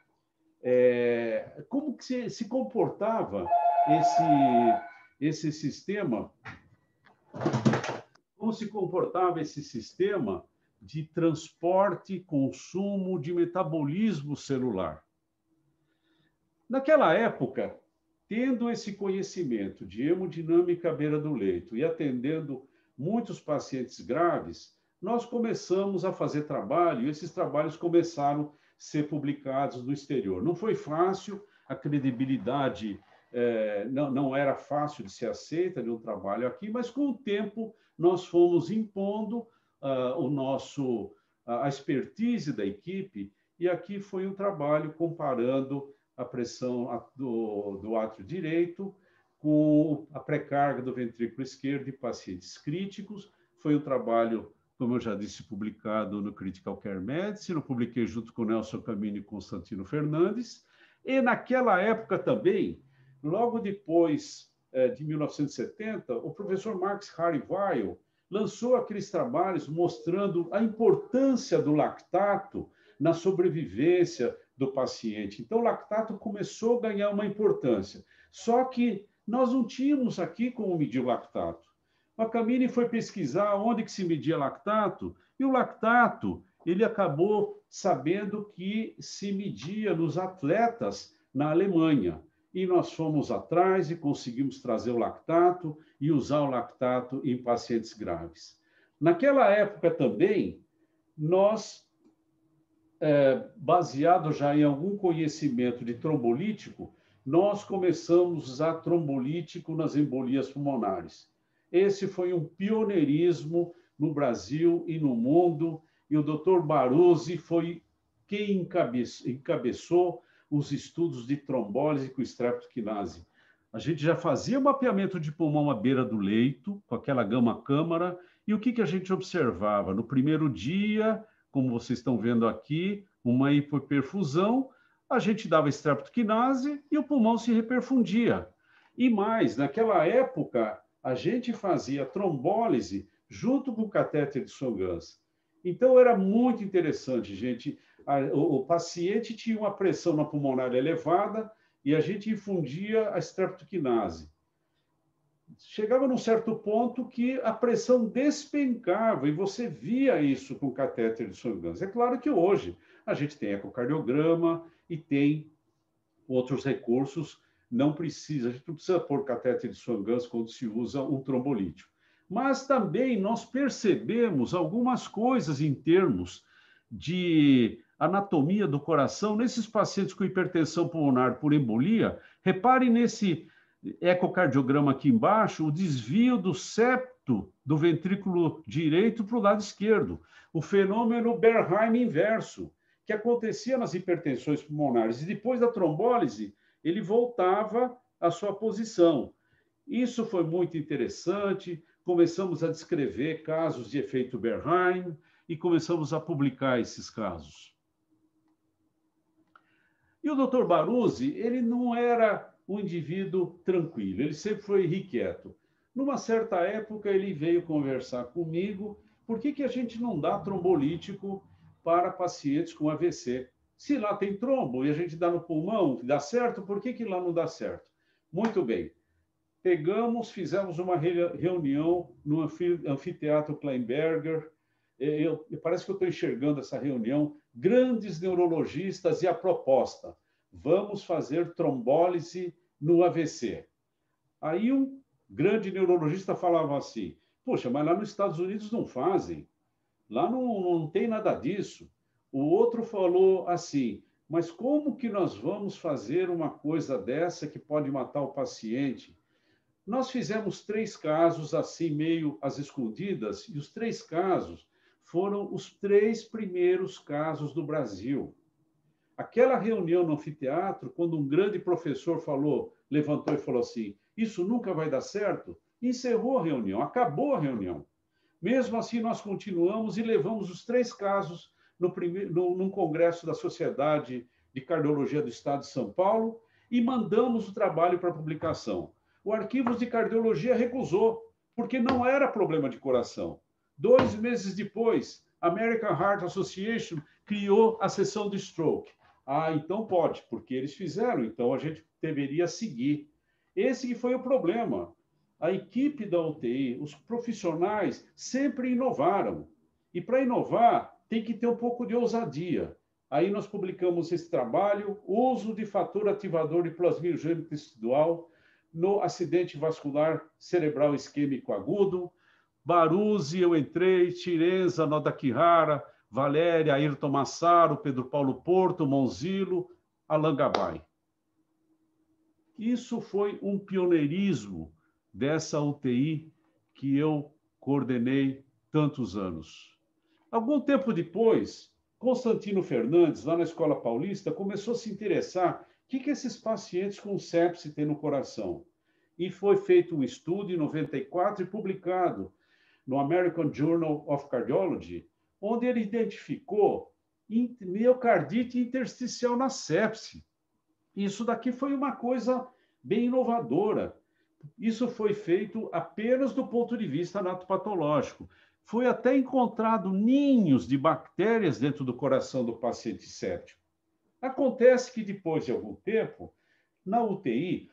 é, como que se, se comportava esse, esse sistema, como se comportava esse sistema de transporte, consumo, de metabolismo celular. Naquela época, tendo esse conhecimento de hemodinâmica à beira do leito e atendendo muitos pacientes graves, nós começamos a fazer trabalho e esses trabalhos começaram a ser publicados no exterior. Não foi fácil, a credibilidade eh, não, não era fácil de ser aceita de um trabalho aqui, mas com o tempo nós fomos impondo uh, o nosso, a expertise da equipe e aqui foi um trabalho comparando a pressão do, do átrio direito com a pré-carga do ventrículo esquerdo em pacientes críticos. Foi um trabalho, como eu já disse, publicado no Critical Care Medicine, eu publiquei junto com Nelson Camino e Constantino Fernandes. E naquela época também, logo depois eh, de mil novecentos e setenta, o professor Max Harry Weil lançou aqueles trabalhos mostrando a importância do lactato na sobrevivência do paciente. Então, o lactato começou a ganhar uma importância. Só que nós não tínhamos aqui como medir o lactato. A Camini foi pesquisar onde que se media lactato, e o lactato, ele acabou sabendo que se media nos atletas na Alemanha. E nós fomos atrás e conseguimos trazer o lactato e usar o lactato em pacientes graves. Naquela época também, nós É, baseado já em algum conhecimento de trombolítico, nós começamos a usar trombolítico nas embolias pulmonares. Esse foi um pioneirismo no Brasil e no mundo, e o doutor Baruzzi foi quem encabeçou, encabeçou os estudos de trombólise com streptokinase. A gente já fazia mapeamento de pulmão à beira do leito, com aquela gama-câmara, e o que, que a gente observava? No primeiro dia, como vocês estão vendo aqui, uma hipoperfusão, a gente dava streptokinase e o pulmão se reperfundia. E mais, naquela época, a gente fazia trombólise junto com o catéter de Swan-Ganz. Então, era muito interessante, gente. O, o paciente tinha uma pressão na pulmonar elevada e a gente infundia a streptokinase. Chegava num certo ponto que a pressão despencava, e você via isso com o catéter de Swan-Ganz. É claro que hoje a gente tem ecocardiograma e tem outros recursos, não precisa, a gente não precisa pôr catéter de Swan-Ganz quando se usa um trombolítico. Mas também nós percebemos algumas coisas em termos de anatomia do coração nesses pacientes com hipertensão pulmonar por embolia. Reparem nesse ecocardiograma aqui embaixo, o desvio do septo do ventrículo direito para o lado esquerdo. O fenômeno Bernheim inverso, que acontecia nas hipertensões pulmonares. E depois da trombólise, ele voltava à sua posição. Isso foi muito interessante. Começamos a descrever casos de efeito Bernheim e começamos a publicar esses casos. E o doutor Baruzzi, ele não era um indivíduo tranquilo, ele sempre foi irrequieto. Numa certa época, ele veio conversar comigo, por que que a gente não dá trombolítico para pacientes com A V C? Se lá tem trombo e a gente dá no pulmão, dá certo, por que que lá não dá certo? Muito bem. Pegamos, fizemos uma reunião no anfiteatro Kleinberger. Eu, parece que eu estou enxergando essa reunião. Grandes neurologistas e a proposta: vamos fazer trombólise no A V C. Aí um grande neurologista falava assim: poxa, mas lá nos Estados Unidos não fazem. Lá não, não tem nada disso. O outro falou assim: mas como que nós vamos fazer uma coisa dessa que pode matar o paciente? Nós fizemos três casos assim, meio às escondidas, e os três casos foram os três primeiros casos do Brasil. Aquela reunião no anfiteatro, quando um grande professor falou, levantou e falou assim: isso nunca vai dar certo, encerrou a reunião, acabou a reunião. Mesmo assim, nós continuamos e levamos os três casos no primeiro, no, num congresso da Sociedade de Cardiologia do Estado de São Paulo e mandamos o trabalho para publicação. O Arquivos de Cardiologia recusou, porque não era problema de coração. Dois meses depois, a American Heart Association criou a seção de stroke. Ah, então pode, porque eles fizeram, então a gente deveria seguir. Esse que foi o problema. A equipe da U T I, os profissionais, sempre inovaram. E para inovar, tem que ter um pouco de ousadia. Aí nós publicamos esse trabalho, uso de fator ativador de plasminogen tecidual no acidente vascular cerebral isquêmico agudo. Baruzzi, eu entrei, Tirenza, Nodakihara, Valéria, Ayrton Massaro, Pedro Paulo Porto, Monzilo, Alan Gabay. Isso foi um pioneirismo dessa U T I que eu coordenei tantos anos. Algum tempo depois, Constantino Fernandes, lá na Escola Paulista, começou a se interessar o que, que esses pacientes com sepse têm no coração. E foi feito um estudo em noventa e quatro e publicado no American Journal of Cardiology, onde ele identificou miocardite intersticial na sepse. Isso daqui foi uma coisa bem inovadora. Isso foi feito apenas do ponto de vista anatopatológico. Foi até encontrado ninhos de bactérias dentro do coração do paciente séptico. Acontece que depois de algum tempo, na U T I,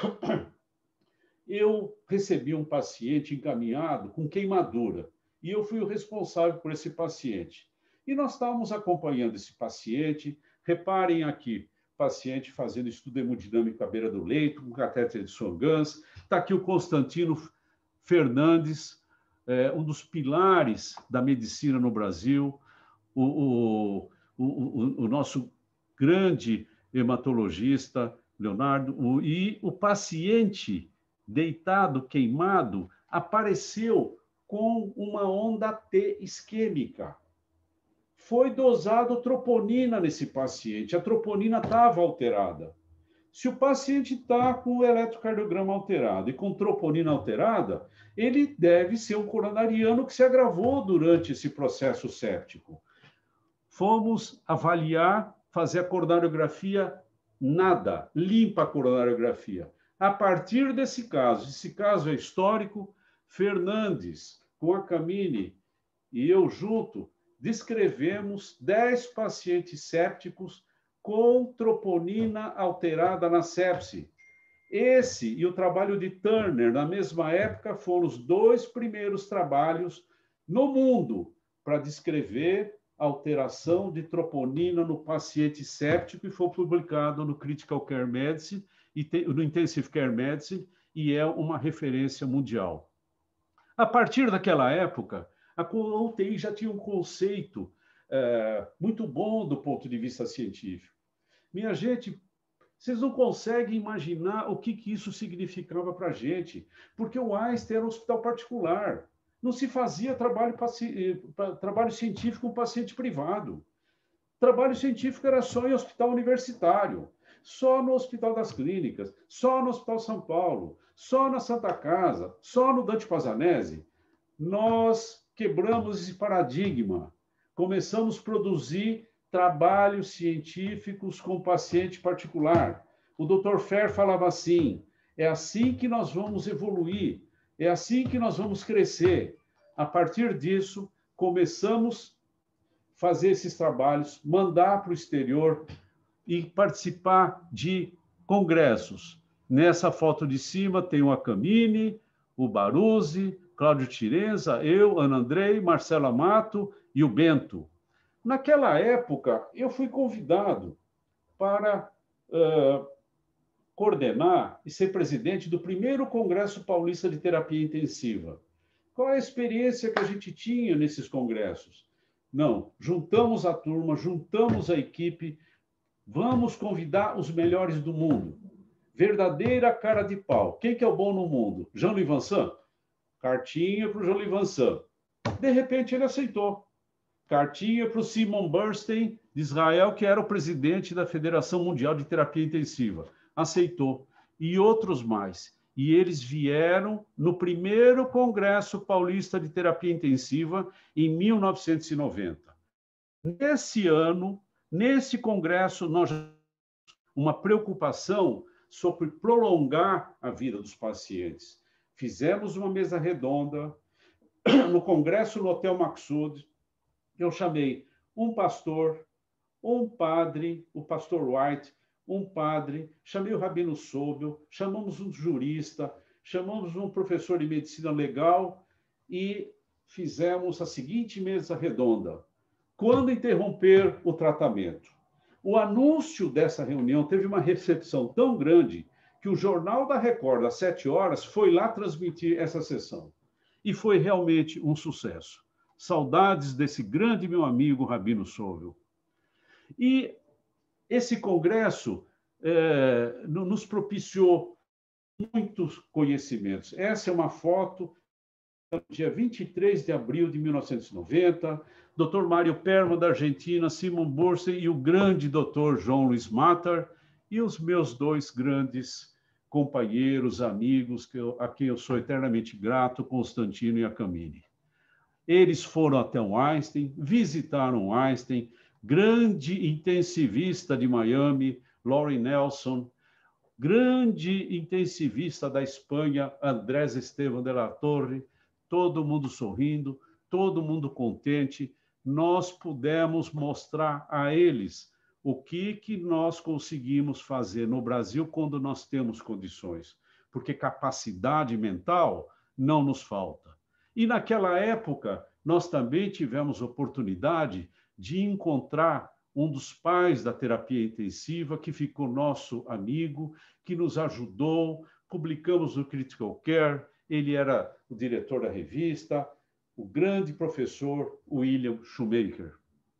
eu recebi um paciente encaminhado com queimadura e eu fui o responsável por esse paciente. E nós estávamos acompanhando esse paciente. Reparem aqui, paciente fazendo estudo hemodinâmico à beira do leito, com catéter de Swan-Ganz. Está aqui o Constantino Fernandes, é, um dos pilares da medicina no Brasil, o, o, o, o nosso grande hematologista, Leonardo, o, e o paciente deitado, queimado, apareceu com uma onda T isquêmica. Foi dosado troponina nesse paciente. A troponina estava alterada. Se o paciente está com o eletrocardiograma alterado e com troponina alterada, ele deve ser um coronariano que se agravou durante esse processo séptico. Fomos avaliar, fazer a coronariografia, nada, limpa a coronariografia. A partir desse caso, esse caso é histórico, Fernandes, com a Camille e eu junto, descrevemos dez pacientes sépticos com troponina alterada na sepse. Esse e o trabalho de Turner, na mesma época, foram os dois primeiros trabalhos no mundo para descrever a alteração de troponina no paciente séptico e foi publicado no Critical Care Medicine e no Intensive Care Medicine e é uma referência mundial. A partir daquela época, a U T I já tinha um conceito é, muito bom do ponto de vista científico. Minha gente, Vocês não conseguem imaginar o que, que isso significava para a gente, porque o Einstein era um hospital particular. Não se fazia trabalho, trabalho científico com paciente privado. Trabalho científico era só em hospital universitário, só no Hospital das Clínicas, só no Hospital São Paulo, só na Santa Casa, só no Dante Pazzanese. Nós quebramos esse paradigma, começamos a produzir trabalhos científicos com paciente particular. O doutor Fer falava assim, é assim que nós vamos evoluir, é assim que nós vamos crescer. A partir disso, começamos a fazer esses trabalhos, mandar para o exterior e participar de congressos. Nessa foto de cima tem o Acamini, o Baruzzi, Cláudio Tirenza, eu, Ana Andrei, Marcelo Amato e o Bento. Naquela época, eu fui convidado para uh, coordenar e ser presidente do primeiro Congresso Paulista de Terapia Intensiva. Qual é a experiência que a gente tinha nesses congressos? Não, juntamos a turma, juntamos a equipe, vamos convidar os melhores do mundo. Verdadeira cara de pau. Quem que é o bom no mundo? Jean-Louis Vincent? Cartinha para o Jean-Louis Vincent. De repente, ele aceitou. Cartinha para o Simon Bernstein, de Israel, que era o presidente da Federação Mundial de Terapia Intensiva. Aceitou. E outros mais. E eles vieram no primeiro Congresso Paulista de Terapia Intensiva, em mil novecentos e noventa. Nesse ano, nesse congresso, nós uma preocupação sobre prolongar a vida dos pacientes. Fizemos uma mesa redonda no congresso no Hotel Maksud. Eu chamei um pastor, um padre, o pastor White, um padre, chamei o Rabino Sobel, chamamos um jurista, chamamos um professor de medicina legal e fizemos a seguinte mesa redonda. Quando interromper o tratamento? O anúncio dessa reunião teve uma recepção tão grande que o Jornal da Record, às sete horas, foi lá transmitir essa sessão. E foi realmente um sucesso. Saudades desse grande meu amigo Rabino Sobel. E esse congresso eh, nos propiciou muitos conhecimentos. Essa é uma foto dia vinte e três de abril de mil novecentos e noventa, doutor Mário Perma, da Argentina, Simon Bernstein e o grande doutor João Luiz Matar, e os meus dois grandes companheiros, amigos, que eu, a quem eu sou eternamente grato, Constantino e Acamini. Eles foram até o Einstein, visitaram o Einstein, grande intensivista de Miami, Laurie Nelson, grande intensivista da Espanha, Andrés Esteban de la Torre, todo mundo sorrindo, todo mundo contente. Nós pudemos mostrar a eles o que, que nós conseguimos fazer no Brasil quando nós temos condições, porque capacidade mental não nos falta. E naquela época, nós também tivemos oportunidade de encontrar um dos pais da terapia intensiva, que ficou nosso amigo, que nos ajudou, publicamos no Critical Care, ele era o diretor da revista, o grande professor William Shoemaker.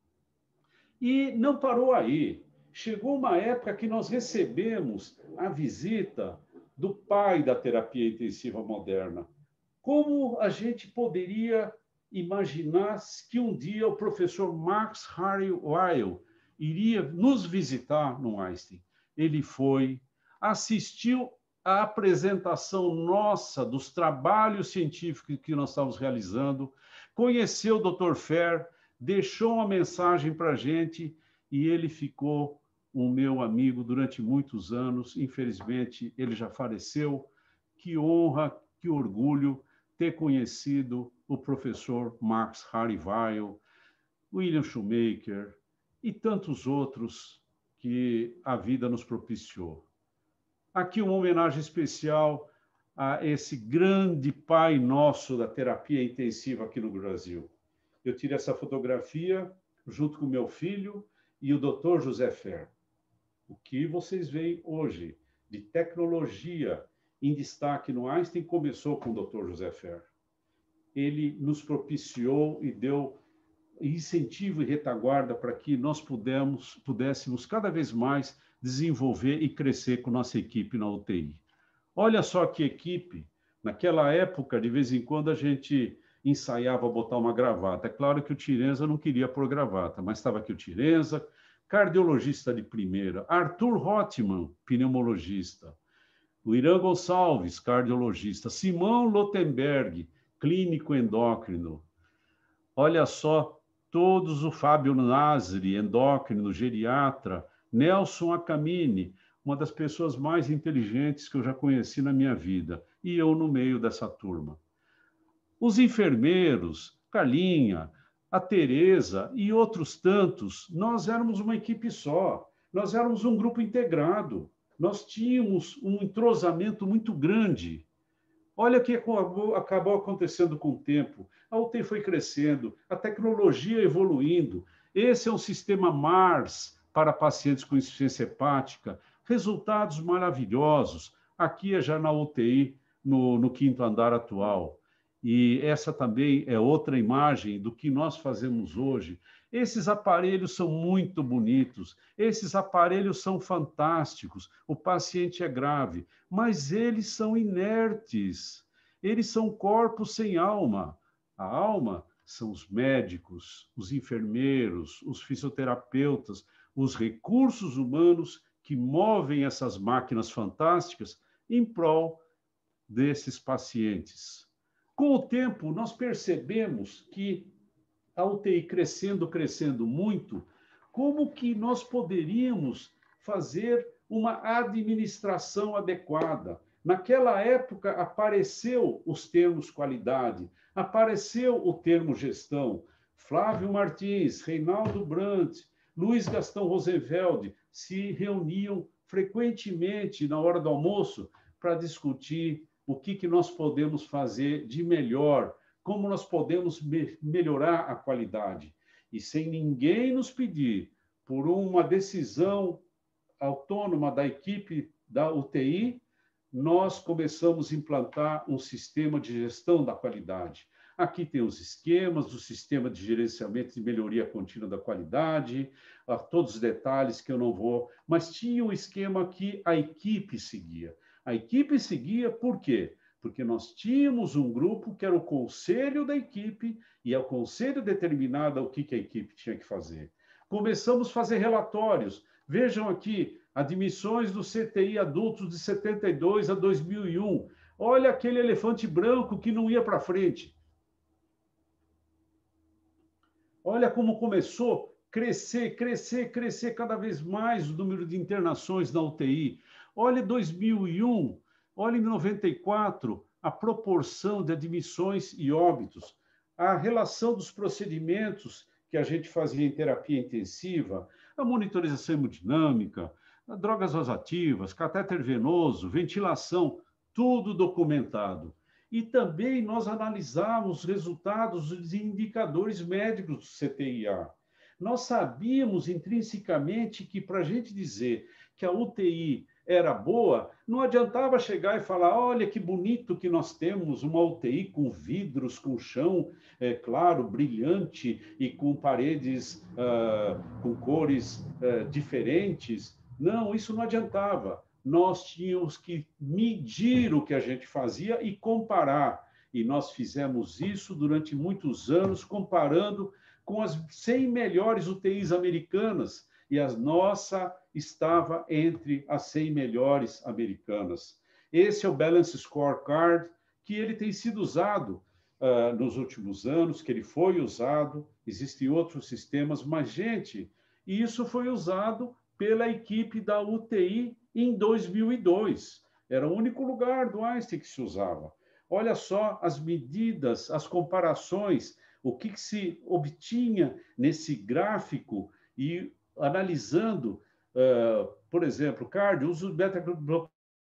E não parou aí. Chegou uma época que nós recebemos a visita do pai da terapia intensiva moderna. Como a gente poderia imaginar que um dia o professor Max Harry Weil iria nos visitar no Einstein? Ele foi, assistiu a apresentação nossa dos trabalhos científicos que nós estávamos realizando, conheceu o doutor Fer, deixou uma mensagem para a gente e ele ficou um meu amigo durante muitos anos. Infelizmente, ele já faleceu. Que honra, que orgulho ter conhecido o professor Max Harry Weil, William Shoemaker e tantos outros que a vida nos propiciou. Aqui uma homenagem especial a esse grande pai nosso da terapia intensiva aqui no Brasil. Eu tirei essa fotografia junto com meu filho e o doutor José Fer. O que vocês veem hoje de tecnologia em destaque no Einstein começou com o doutor José Fer. Ele nos propiciou e deu incentivo e retaguarda para que nós pudéssemos, pudéssemos cada vez mais desenvolver e crescer com nossa equipe na U T I. Olha só que equipe, naquela época, de vez em quando a gente ensaiava botar uma gravata. É claro que o Tirenza não queria pôr gravata, mas estava aqui o Tirenza, cardiologista de primeira, Arthur Rothman, pneumologista, o Irã Gonçalves, cardiologista, Simão Lotenberg, clínico endócrino. Olha só, todos, o Fábio Nasri, endócrino, geriatra, Nelson Acamini, uma das pessoas mais inteligentes que eu já conheci na minha vida, e eu no meio dessa turma. Os enfermeiros, Carlinha, a Tereza e outros tantos, nós éramos uma equipe só, nós éramos um grupo integrado, nós tínhamos um entrosamento muito grande. Olha o que acabou, acabou acontecendo com o tempo. A U T I foi crescendo, a tecnologia evoluindo. Esse é um sistema MARS para pacientes com insuficiência hepática. Resultados maravilhosos. Aqui é já na U T I, no, no quinto andar atual. E essa também é outra imagem do que nós fazemos hoje. Esses aparelhos são muito bonitos, esses aparelhos são fantásticos, o paciente é grave, mas eles são inertes, eles são corpos sem alma. A alma são os médicos, os enfermeiros, os fisioterapeutas, os recursos humanos que movem essas máquinas fantásticas em prol desses pacientes. Com o tempo, nós percebemos que a U T I crescendo, crescendo muito, como que nós poderíamos fazer uma administração adequada? Naquela época, apareceu os termos qualidade, apareceu o termo gestão. Flávio Martins, Reinaldo Brandt, Luiz Gastão Rosenfeld se reuniam frequentemente na hora do almoço para discutir o que, que nós podemos fazer de melhor, como nós podemos me melhorar a qualidade. E sem ninguém nos pedir, por uma decisão autônoma da equipe da U T I, nós começamos a implantar um sistema de gestão da qualidade. Aqui tem os esquemas, o sistema de gerenciamento e melhoria contínua da qualidade, todos os detalhes que eu não vou, mas tinha um esquema que a equipe seguia. A equipe seguia por quê? Porque nós tínhamos um grupo que era o conselho da equipe e o conselho determinava o que a equipe tinha que fazer. Começamos a fazer relatórios. Vejam aqui, admissões do C T I adultos de setenta e dois a dois mil e um. Olha aquele elefante branco que não ia para frente. Olha como começou a crescer, crescer, crescer cada vez mais o número de internações na U T I. Olha dois mil e um, olha em noventa e quatro, a proporção de admissões e óbitos, a relação dos procedimentos que a gente fazia em terapia intensiva, a monitorização hemodinâmica, drogas vasoativas, catéter venoso, ventilação, tudo documentado. E também nós analisávamos os resultados dos indicadores médicos do C T I A. Nós sabíamos intrinsecamente que para a gente dizer que a U T I era boa, não adiantava chegar e falar, olha que bonito que nós temos uma U T I com vidros, com chão, é, claro, brilhante e com paredes uh, com cores uh, diferentes. Não, isso não adiantava. Nós tínhamos que medir o que a gente fazia e comparar. E nós fizemos isso durante muitos anos, comparando com as cem melhores U T Is americanas, e a nossa estava entre as cem melhores americanas. Esse é o Balance Scorecard, que ele tem sido usado uh, nos últimos anos, que ele foi usado, existem outros sistemas, mas, gente, isso foi usado pela equipe da U T I em dois mil e dois. Era o único lugar do Einstein que se usava. Olha só as medidas, as comparações, o que, que se obtinha nesse gráfico e analisando, uh, por exemplo, cardio, uso de beta-bloqueador,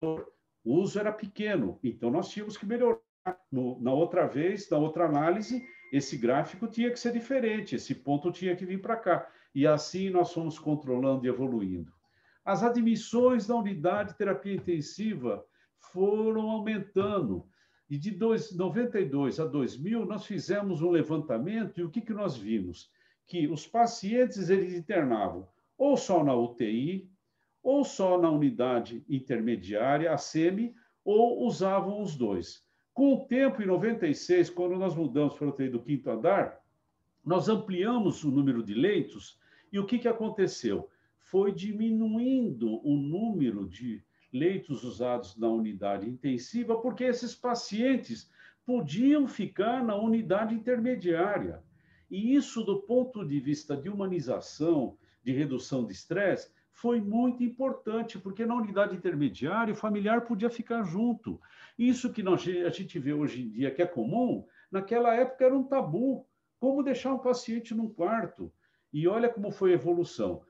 o uso era pequeno, então nós tínhamos que melhorar. No, na outra vez, na outra análise, esse gráfico tinha que ser diferente, esse ponto tinha que vir para cá. E assim nós fomos controlando e evoluindo. As admissões da unidade de terapia intensiva foram aumentando. E de noventa e dois a dois mil, nós fizemos um levantamento e o que, que nós vimos? Que os pacientes eles internavam ou só na U T I, ou só na unidade intermediária, a SEMI, ou usavam os dois. Com o tempo, em noventa e seis, quando nós mudamos para a U T I do quinto andar, nós ampliamos o número de leitos e o que, que aconteceu? Foi diminuindo o número de leitos usados na unidade intensiva, porque esses pacientes podiam ficar na unidade intermediária. E isso, do ponto de vista de humanização, de redução de estresse, foi muito importante, porque na unidade intermediária o familiar podia ficar junto. Isso que nós, a gente vê hoje em dia que é comum, naquela época era um tabu. Como deixar um paciente num quarto? E olha como foi a evolução.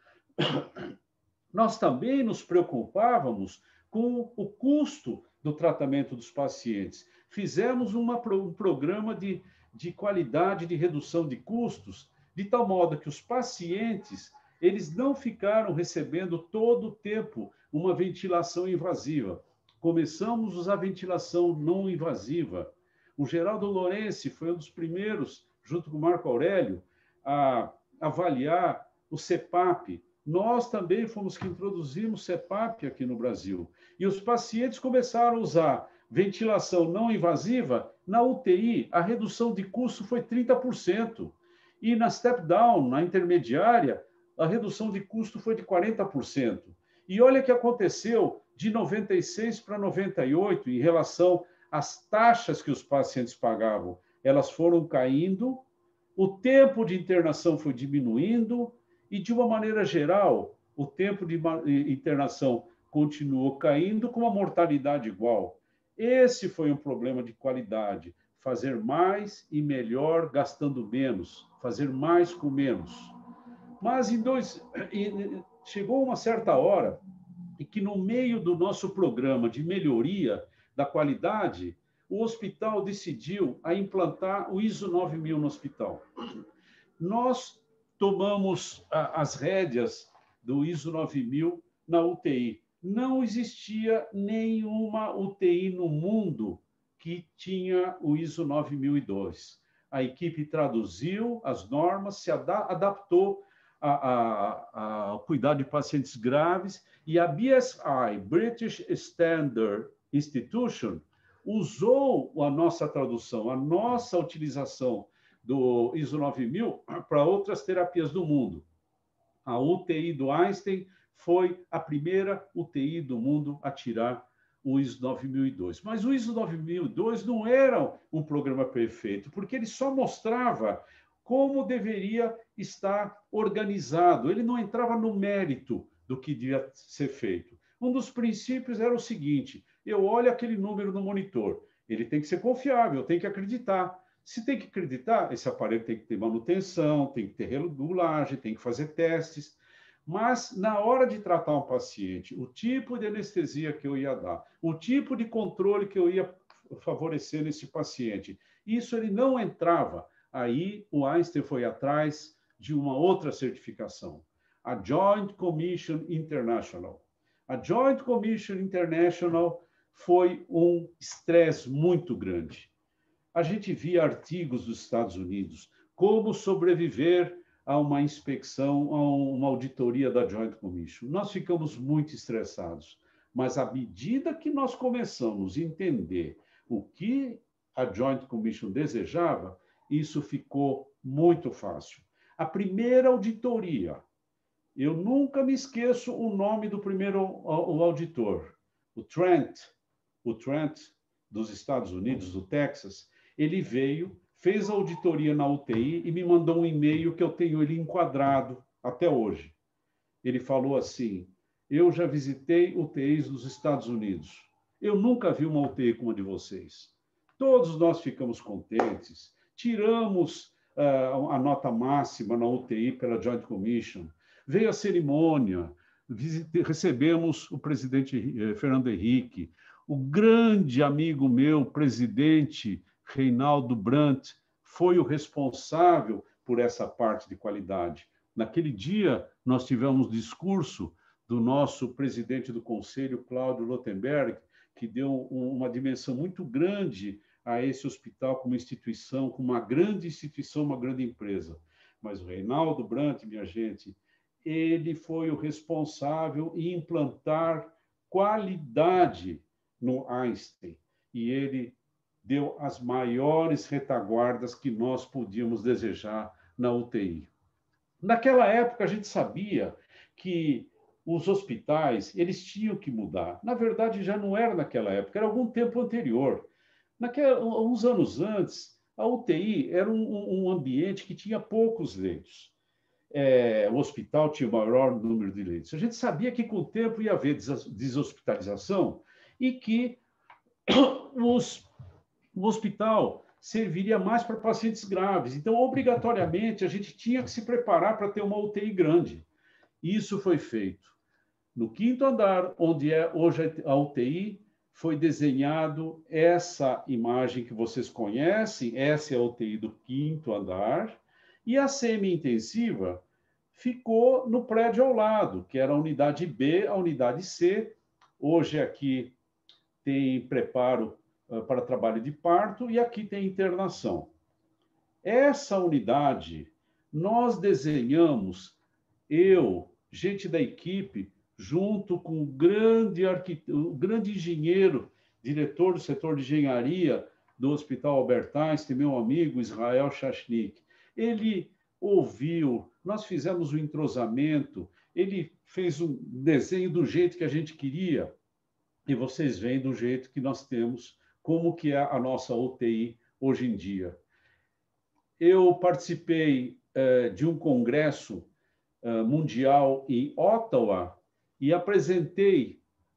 Nós também nos preocupávamos com o custo do tratamento dos pacientes. Fizemos uma, um programa de, de qualidade, de redução de custos, de tal modo que os pacientes eles não ficaram recebendo todo o tempo uma ventilação invasiva. Começamos a usar ventilação não invasiva. O Geraldo Lourenço foi um dos primeiros, junto com o Marco Aurélio, a avaliar o CPAP. Nós também fomos que introduzimos CPAP aqui no Brasil. E os pacientes começaram a usar ventilação não invasiva. Na U T I, a redução de custo foi trinta por cento. E na step-down, na intermediária, a redução de custo foi de quarenta por cento. E olha o que aconteceu de noventa e seis para noventa e oito em relação às taxas que os pacientes pagavam. Elas foram caindo, o tempo de internação foi diminuindo e, de uma maneira geral, o tempo de internação continuou caindo com a mortalidade igual. Esse foi um problema de qualidade. Fazer mais e melhor gastando menos. Fazer mais com menos. Mas em dois, chegou uma certa hora em que, no meio do nosso programa de melhoria da qualidade, o hospital decidiu a implantar o ISO nove mil no hospital. Nós tomamos as rédeas do ISO nove mil na U T I. Não existia nenhuma U T I no mundo que tinha o ISO nove mil e dois. A equipe traduziu as normas, se adaptou ao cuidado de pacientes graves, e a B S I, British Standard Institution, usou a nossa tradução, a nossa utilização do ISO nove mil para outras terapias do mundo. A U T I do Einstein foi a primeira U T I do mundo a tirar o ISO nove mil e dois. Mas o ISO nove mil e dois não era um programa perfeito, porque ele só mostrava como deveria estar organizado. Ele não entrava no mérito do que devia ser feito. Um dos princípios era o seguinte: eu olho aquele número no monitor, ele tem que ser confiável, eu tenho que acreditar. Se tem que acreditar, esse aparelho tem que ter manutenção, tem que ter regulagem, tem que fazer testes. Mas, na hora de tratar um paciente, o tipo de anestesia que eu ia dar, o tipo de controle que eu ia favorecer nesse paciente, isso ele não entrava. Aí o Einstein foi atrás de uma outra certificação, a Joint Commission International. A Joint Commission International foi um estresse muito grande. A gente via artigos dos Estados Unidos, como sobreviver a uma inspeção, a uma auditoria da Joint Commission. Nós ficamos muito estressados, mas à medida que nós começamos a entender o que a Joint Commission desejava, isso ficou muito fácil. A primeira auditoria, eu nunca me esqueço o nome do primeiro auditor, o Trent, o Trent dos Estados Unidos, do Texas. Ele veio, fez a auditoria na U T I e me mandou um e-mail que eu tenho ele enquadrado até hoje. Ele falou assim: eu já visitei U T Is dos Estados Unidos. Eu nunca vi uma U T I como a de vocês. Todos nós ficamos contentes. Tiramos uh, a nota máxima na U T I pela Joint Commission. Veio a cerimônia, visite, recebemos o presidente eh, Fernando Henrique, o grande amigo meu, presidente Reinaldo Brandt, foi o responsável por essa parte de qualidade. Naquele dia, nós tivemos discurso do nosso presidente do conselho, Cláudio Lotenberg, que deu uma dimensão muito grande a esse hospital como instituição, como uma grande instituição, uma grande empresa. Mas o Reinaldo Brandt, minha gente, ele foi o responsável em implantar qualidade no Einstein. E ele deu as maiores retaguardas que nós podíamos desejar na U T I. Naquela época, a gente sabia que os hospitais eles tinham que mudar. Na verdade, já não era naquela época, era algum tempo anterior. Naquela, uns anos antes, a U T I era um, um ambiente que tinha poucos leitos. É, o hospital tinha o maior número de leitos. A gente sabia que, com o tempo, ia haver deshospitalização e que os, o hospital serviria mais para pacientes graves. Então, obrigatoriamente, a gente tinha que se preparar para ter uma U T I grande. Isso foi feito. No quinto andar, onde é hoje a U T I, foi desenhado essa imagem que vocês conhecem, essa é a U T I do quinto andar, e a semi-intensiva ficou no prédio ao lado, que era a unidade B, a unidade C. Hoje aqui tem preparo uh, para trabalho de parto e aqui tem internação. Essa unidade, nós desenhamos, eu, gente da equipe, junto com o grande, arquit... o grande engenheiro, diretor do setor de engenharia do Hospital Albert Einstein, meu amigo Israel Shashnik. Ele ouviu, nós fizemos o entrosamento, ele fez um desenho do jeito que a gente queria, e vocês veem do jeito que nós temos, como que é a nossa U T I hoje em dia. Eu participei eh, de um congresso eh, mundial em Ottawa e apresentei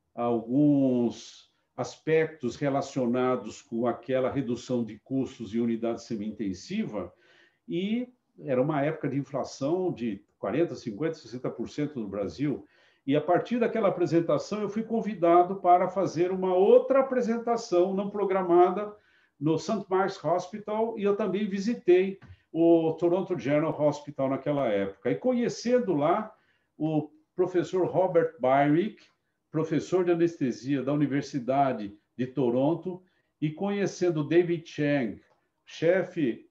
alguns aspectos relacionados com aquela redução de custos em unidade semi-intensiva, e era uma época de inflação de quarenta por cento, cinquenta por cento, sessenta por cento no Brasil. E, a partir daquela apresentação, eu fui convidado para fazer uma outra apresentação não programada no Saint Mark's Hospital, e eu também visitei o Toronto General Hospital naquela época. E, conhecendo lá o professor Robert Byrick, professor de anestesia da Universidade de Toronto, e conhecendo David Chang, chefe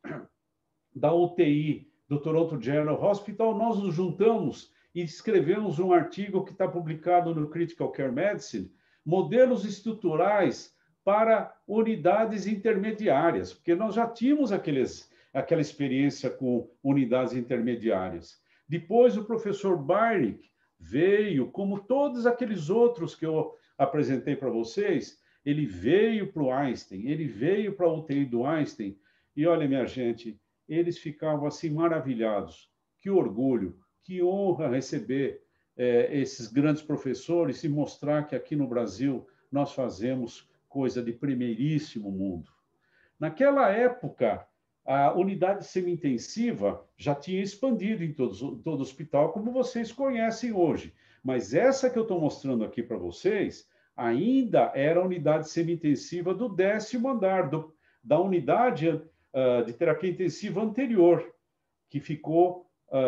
da U T I do Toronto General Hospital, nós nos juntamos e escrevemos um artigo que está publicado no Critical Care Medicine, modelos estruturais para unidades intermediárias, porque nós já tínhamos aqueles, aquela experiência com unidades intermediárias. Depois, o professor Byrick veio, como todos aqueles outros que eu apresentei para vocês, ele veio para o Einstein, ele veio para a U T I do Einstein, e olha, minha gente, eles ficavam assim maravilhados. Que orgulho, que honra receber é, esses grandes professores e mostrar que aqui no Brasil nós fazemos coisa de primeiríssimo mundo. Naquela época, a unidade semi-intensiva já tinha expandido em todos, todo o hospital, como vocês conhecem hoje. Mas essa que eu estou mostrando aqui para vocês ainda era a unidade semi-intensiva do décimo andar, do, da unidade uh, de terapia intensiva anterior, que ficou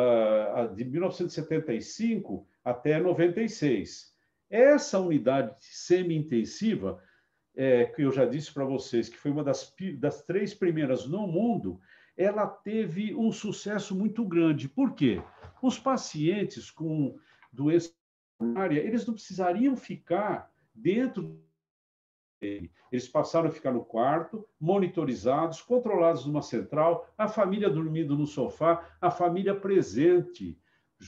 uh, de mil novecentos e setenta e cinco até noventa e seis. Essa unidade semi-intensiva, é, que eu já disse para vocês, que foi uma das, das três primeiras no mundo, ela teve um sucesso muito grande. Por quê? Os pacientes com doença coronária, eles não precisariam ficar dentro dele. Eles passaram a ficar no quarto, monitorizados, controlados numa central, a família dormindo no sofá, a família presente,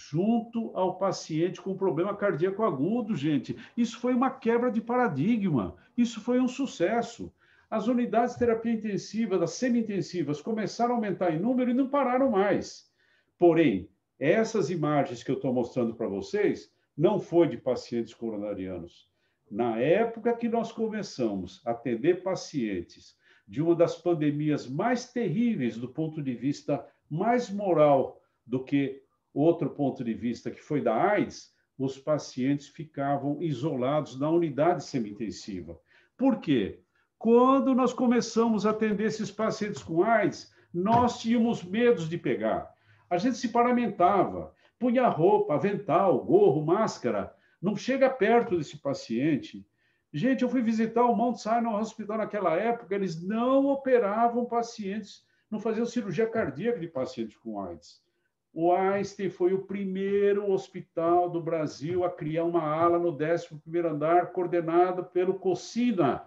junto ao paciente com problema cardíaco agudo, gente. Isso foi uma quebra de paradigma, isso foi um sucesso. As unidades de terapia intensiva, das semi-intensivas, começaram a aumentar em número e não pararam mais. Porém, essas imagens que eu estou mostrando para vocês não foi de pacientes coronarianos. Na época que nós começamos a atender pacientes de uma das pandemias mais terríveis do ponto de vista mais moral do que outro ponto de vista, que foi da AIDS, os pacientes ficavam isolados na unidade semi-intensiva. Por quê? Quando nós começamos a atender esses pacientes com AIDS, nós tínhamos medos de pegar. A gente se paramentava, punha roupa, avental, gorro, máscara, não chega perto desse paciente. Gente, eu fui visitar o Mount Sinai Hospital naquela época, eles não operavam pacientes, não faziam cirurgia cardíaca de pacientes com AIDS. O Einstein foi o primeiro hospital do Brasil a criar uma ala no décimo primeiro andar, coordenado pelo Cocina.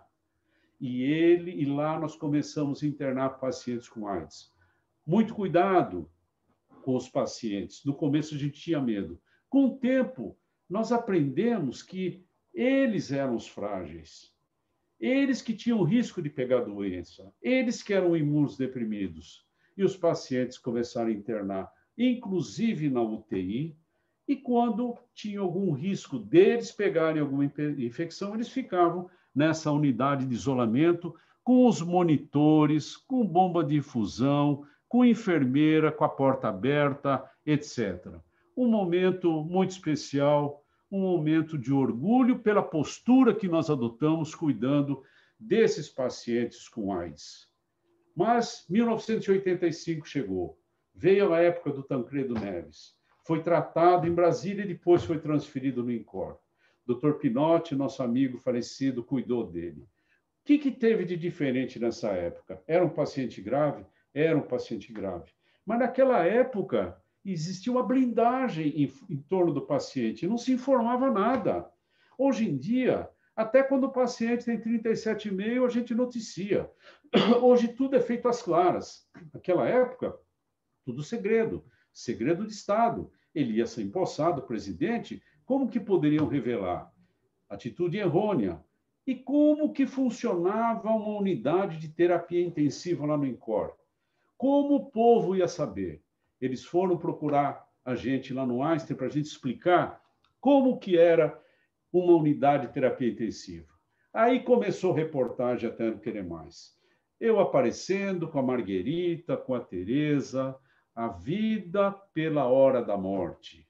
E ele, e lá nós começamos a internar pacientes com AIDS. Muito cuidado com os pacientes. No começo a gente tinha medo. Com o tempo, nós aprendemos que eles eram os frágeis. Eles que tinham risco de pegar a doença. Eles que eram imunosdeprimidos. E os pacientes começaram a internar, inclusive na U T I, e quando tinha algum risco deles pegarem alguma infecção, eles ficavam nessa unidade de isolamento com os monitores, com bomba de infusão, com enfermeira, com a porta aberta, etcétera. Um momento muito especial, um momento de orgulho pela postura que nós adotamos cuidando desses pacientes com AIDS. Mas mil novecentos e oitenta e cinco chegou. Veio a época do Tancredo Neves. Foi tratado em Brasília e depois foi transferido no INCOR. doutor Pinotti, nosso amigo falecido, cuidou dele. O que, que teve de diferente nessa época? Era um paciente grave? Era um paciente grave. Mas naquela época existia uma blindagem em, em torno do paciente, não se informava nada. Hoje em dia, até quando o paciente tem trinta e sete e meio, a gente noticia. Hoje tudo é feito às claras. Naquela época, tudo segredo, segredo de Estado. Ele ia ser empossado, presidente, como que poderiam revelar? Atitude errônea. E como que funcionava uma unidade de terapia intensiva lá no INCOR? Como o povo ia saber? Eles foram procurar a gente lá no Einstein para a gente explicar como que era uma unidade de terapia intensiva. Aí começou a reportagem até não querer mais. Eu aparecendo com a Marguerita, com a Tereza, a vida pela hora da morte.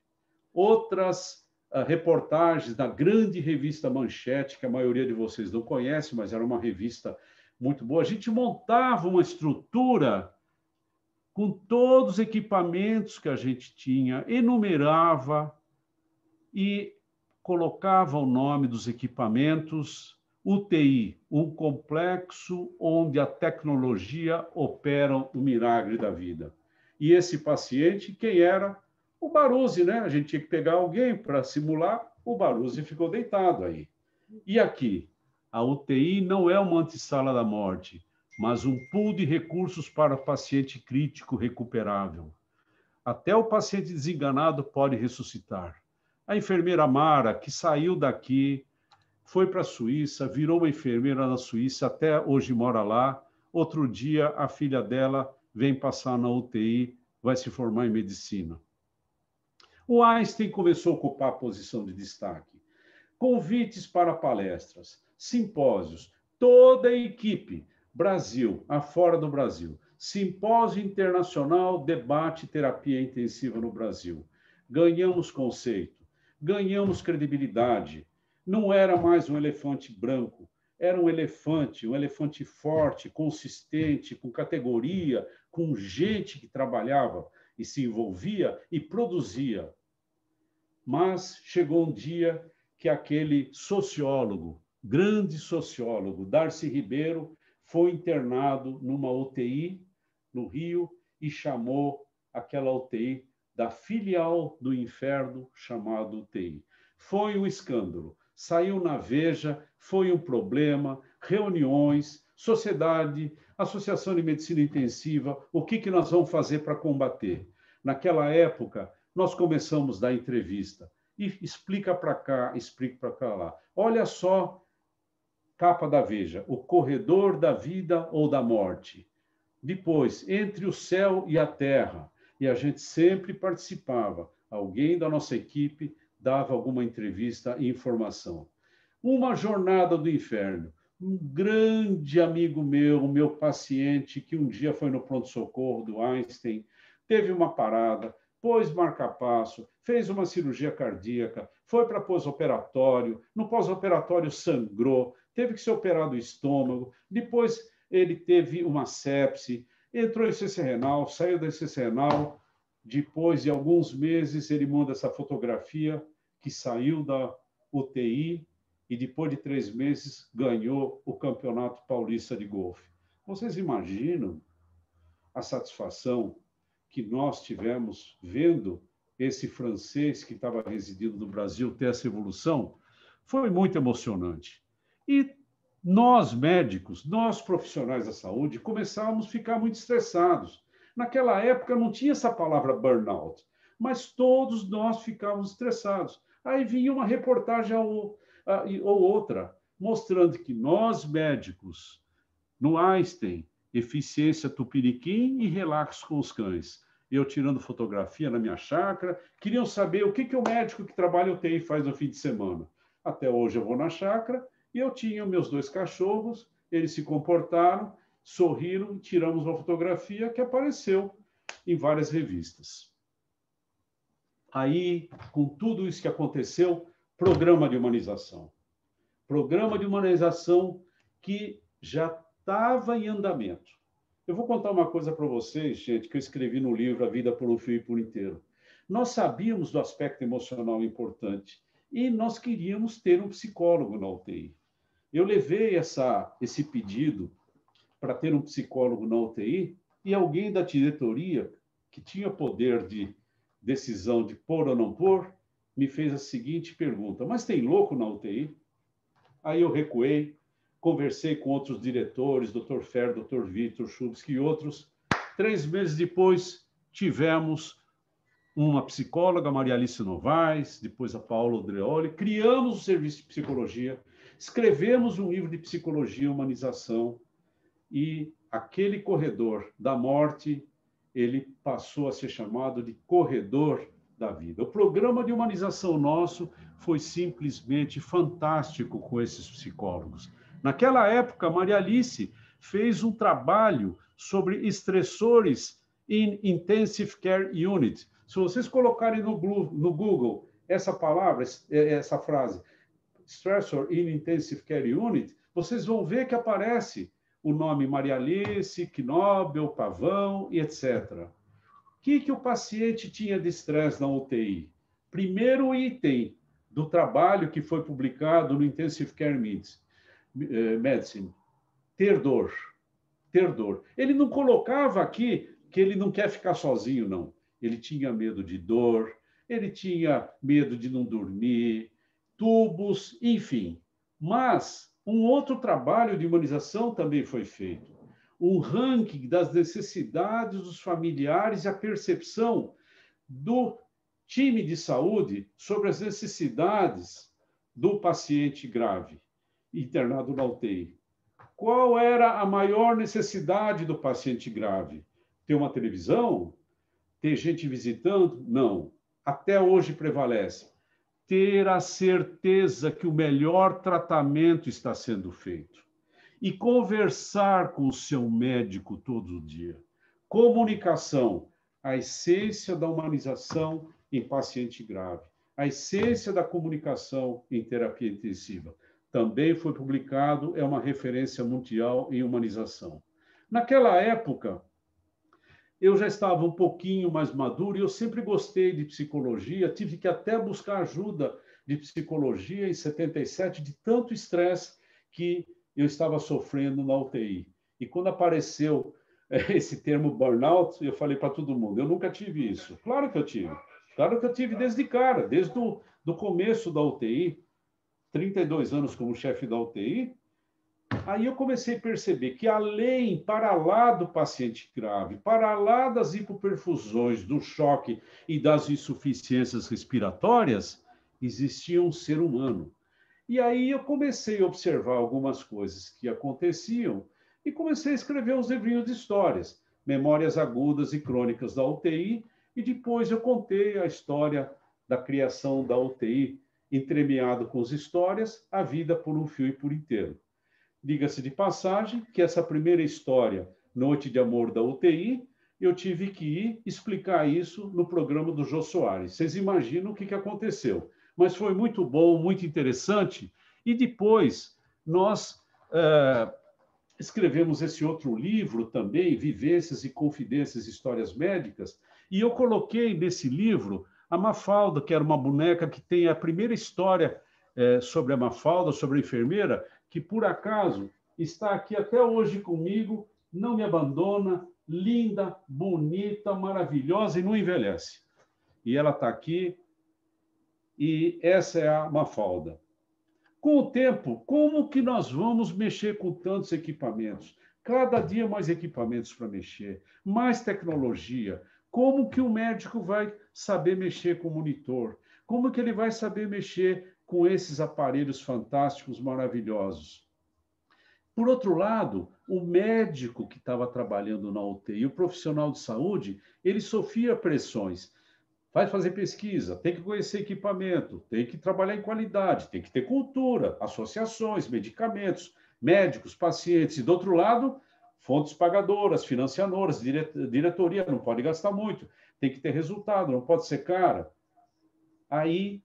Outras uh, reportagens da grande revista Manchete, que a maioria de vocês não conhece, mas era uma revista muito boa. A gente montava uma estrutura com todos os equipamentos que a gente tinha, enumerava e colocava o nome dos equipamentos. U T I, um complexo onde a tecnologia opera o milagre da vida. E esse paciente, quem era? O Baruzzi, né? A gente tinha que pegar alguém para simular, o Baruzzi ficou deitado aí. E aqui, a U T I não é uma antessala da morte, mas um pool de recursos para o paciente crítico recuperável. Até o paciente desenganado pode ressuscitar. A enfermeira Mara, que saiu daqui, foi para a Suíça, virou uma enfermeira na Suíça, até hoje mora lá. Outro dia, a filha dela vem passar na U T I, vai se formar em medicina. O Einstein começou a ocupar a posição de destaque. Convites para palestras, simpósios, toda a equipe, Brasil, afora do Brasil. Simpósio Internacional Debate Terapia Intensiva no Brasil. Ganhamos conceito, ganhamos credibilidade. Não era mais um elefante branco, era um elefante, um elefante forte, consistente, com categoria, com gente que trabalhava e se envolvia e produzia. Mas chegou um dia que aquele sociólogo, grande sociólogo, Darcy Ribeiro, foi internado numa U T I no Rio e chamou aquela U T I da filial do inferno chamada U T I. Foi um escândalo. Saiu na Veja, foi um problema, reuniões, sociedade, Associação de Medicina Intensiva, o que, que nós vamos fazer para combater? Naquela época, nós começamos a dar entrevista, e explica para cá, explica para cá lá. Olha só, capa da Veja, o corredor da vida ou da morte. Depois, entre o céu e a terra, e a gente sempre participava, alguém da nossa equipe dava alguma entrevista e informação. Uma jornada do inferno. Um grande amigo meu, meu paciente, que um dia foi no pronto-socorro do Einstein, teve uma parada, pôs marca-passo, fez uma cirurgia cardíaca, foi para pós-operatório, no pós-operatório sangrou, teve que ser operado o estômago, depois ele teve uma sepse, entrou em C C renal, saiu da C C renal, depois de alguns meses ele manda essa fotografia que saiu da U T I e depois de três meses ganhou o Campeonato Paulista de Golfe. Vocês imaginam a satisfação que nós tivemos vendo esse francês que estava residindo no Brasil ter essa evolução foi muito emocionante. E nós, médicos, nós profissionais da saúde, começávamos a ficar muito estressados. Naquela época não tinha essa palavra burnout, mas todos nós ficávamos estressados. Aí vinha uma reportagem ou, ou outra, mostrando que nós, médicos, no Einstein, eficiência tupiniquim e relax com os cães. Eu tirando fotografia na minha chácara, queriam saber o que, que o médico que trabalha em U T I faz no fim de semana. Até hoje eu vou na chácara e eu tinha meus dois cachorros, eles se comportaram, sorriram, tiramos uma fotografia que apareceu em várias revistas. Aí, com tudo isso que aconteceu, programa de humanização. Programa de humanização que já estava em andamento. Eu vou contar uma coisa para vocês, gente, que eu escrevi no livro A Vida por um Fio e por Inteiro. Nós sabíamos do aspecto emocional importante e nós queríamos ter um psicólogo na U T I. Eu levei essa, esse pedido para ter um psicólogo na U T I e alguém da diretoria, que tinha poder de decisão de pôr ou não pôr, me fez a seguinte pergunta: mas tem louco na U T I? Aí eu recuei, conversei com outros diretores, doutor Fer, doutor Vitor Chubsky e outros. Três meses depois, tivemos uma psicóloga, Maria Alice Novaes, depois a Paula Odreoli, criamos o serviço de psicologia, escrevemos um livro de psicologia e humanização, e aquele corredor da morte, ele passou a ser chamado de corredor da vida. O programa de humanização nosso foi simplesmente fantástico com esses psicólogos. Naquela época, Maria Alice fez um trabalho sobre estressores in Intensive Care Unit. Se vocês colocarem no Google essa palavra, essa frase, Stressor in Intensive Care Unit, vocês vão ver que aparece o nome Maria Alice, Knobel, Pavão e etcétera. O que, que o paciente tinha de estresse na U T I? Primeiro item do trabalho que foi publicado no Intensive Care Medicine, ter dor. Ter dor. Ele não colocava aqui que ele não quer ficar sozinho, não. Ele tinha medo de dor, ele tinha medo de não dormir, tubos, enfim. Mas um outro trabalho de humanização também foi feito. Um ranking das necessidades dos familiares e a percepção do time de saúde sobre as necessidades do paciente grave, internado na U T I. Qual era a maior necessidade do paciente grave? Ter uma televisão? Ter gente visitando? Não. Até hoje prevalece. Ter a certeza que o melhor tratamento está sendo feito. E conversar com o seu médico todo dia. Comunicação, a essência da humanização em paciente grave. A essência da comunicação em terapia intensiva. Também foi publicado, é uma referência mundial em humanização. Naquela época, eu já estava um pouquinho mais maduro e eu sempre gostei de psicologia, tive que até buscar ajuda de psicologia em setenta e sete, de tanto estresse que eu estava sofrendo na U T I. E quando apareceu esse termo burnout, eu falei para todo mundo, eu nunca tive isso. Claro que eu tive. Claro que eu tive desde cara, desde o do começo da U T I, trinta e dois anos como chefe da U T I, aí eu comecei a perceber que além, para lá do paciente grave, para lá das hipoperfusões, do choque e das insuficiências respiratórias, existia um ser humano. E aí eu comecei a observar algumas coisas que aconteciam e comecei a escrever uns livrinhos de histórias, Memórias Agudas e Crônicas da U T I, e depois eu contei a história da criação da U T I, entremeado com as histórias, A Vida por um Fio e por Inteiro. Diga-se de passagem que essa primeira história, Noite de Amor da U T I, eu tive que ir explicar isso no programa do Jô Soares. Vocês imaginam o que, que aconteceu. Mas foi muito bom, muito interessante. E depois nós é, escrevemos esse outro livro também, Vivências e Confidências, Histórias Médicas, e eu coloquei nesse livro a Mafalda, que era uma boneca que tem a primeira história é, sobre a Mafalda, sobre a enfermeira, que, por acaso, está aqui até hoje comigo, não me abandona, linda, bonita, maravilhosa e não envelhece. E ela está aqui, e essa é a Mafalda. Com o tempo, como que nós vamos mexer com tantos equipamentos? Cada dia mais equipamentos para mexer, mais tecnologia. Como que o médico vai saber mexer com o monitor? Como que ele vai saber mexer com esses aparelhos fantásticos, maravilhosos? Por outro lado, o médico que estava trabalhando na U T I, o profissional de saúde, ele sofria pressões. Vai fazer pesquisa, tem que conhecer equipamento, tem que trabalhar em qualidade, tem que ter cultura, associações, medicamentos, médicos, pacientes. E, do outro lado, fontes pagadoras, financiadoras, diretoria, não pode gastar muito, tem que ter resultado, não pode ser cara. Aí,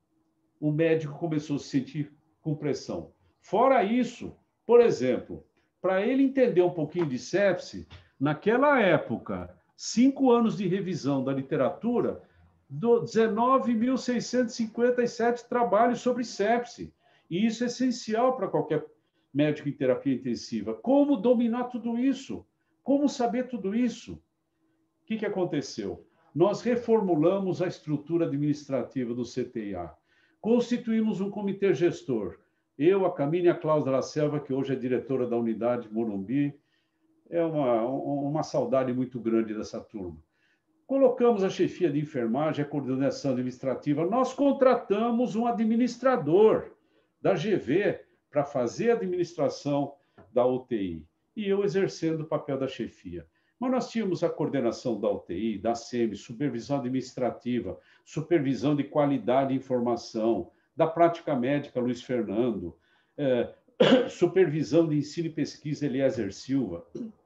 o médico começou a se sentir com pressão. Fora isso, por exemplo, para ele entender um pouquinho de sepse, naquela época, cinco anos de revisão da literatura, dezenove mil seiscentos e cinquenta e sete trabalhos sobre sepse. E isso é essencial para qualquer médico em terapia intensiva. Como dominar tudo isso? Como saber tudo isso? O que, que aconteceu? Nós reformulamos a estrutura administrativa do C T I A. Constituímos um comitê gestor. Eu, a Camille e a Cláudia da Selva, que hoje é diretora da unidade Morumbi, é uma, uma saudade muito grande dessa turma. Colocamos a chefia de enfermagem, a coordenação administrativa. Nós contratamos um administrador da G V para fazer a administração da U T I. E eu exercendo o papel da chefia. Mas nós tínhamos a coordenação da U T I, da S E M, supervisão administrativa, supervisão de qualidade e informação, da prática médica, Luiz Fernando, é, supervisão de ensino e pesquisa, Eliezer Silva.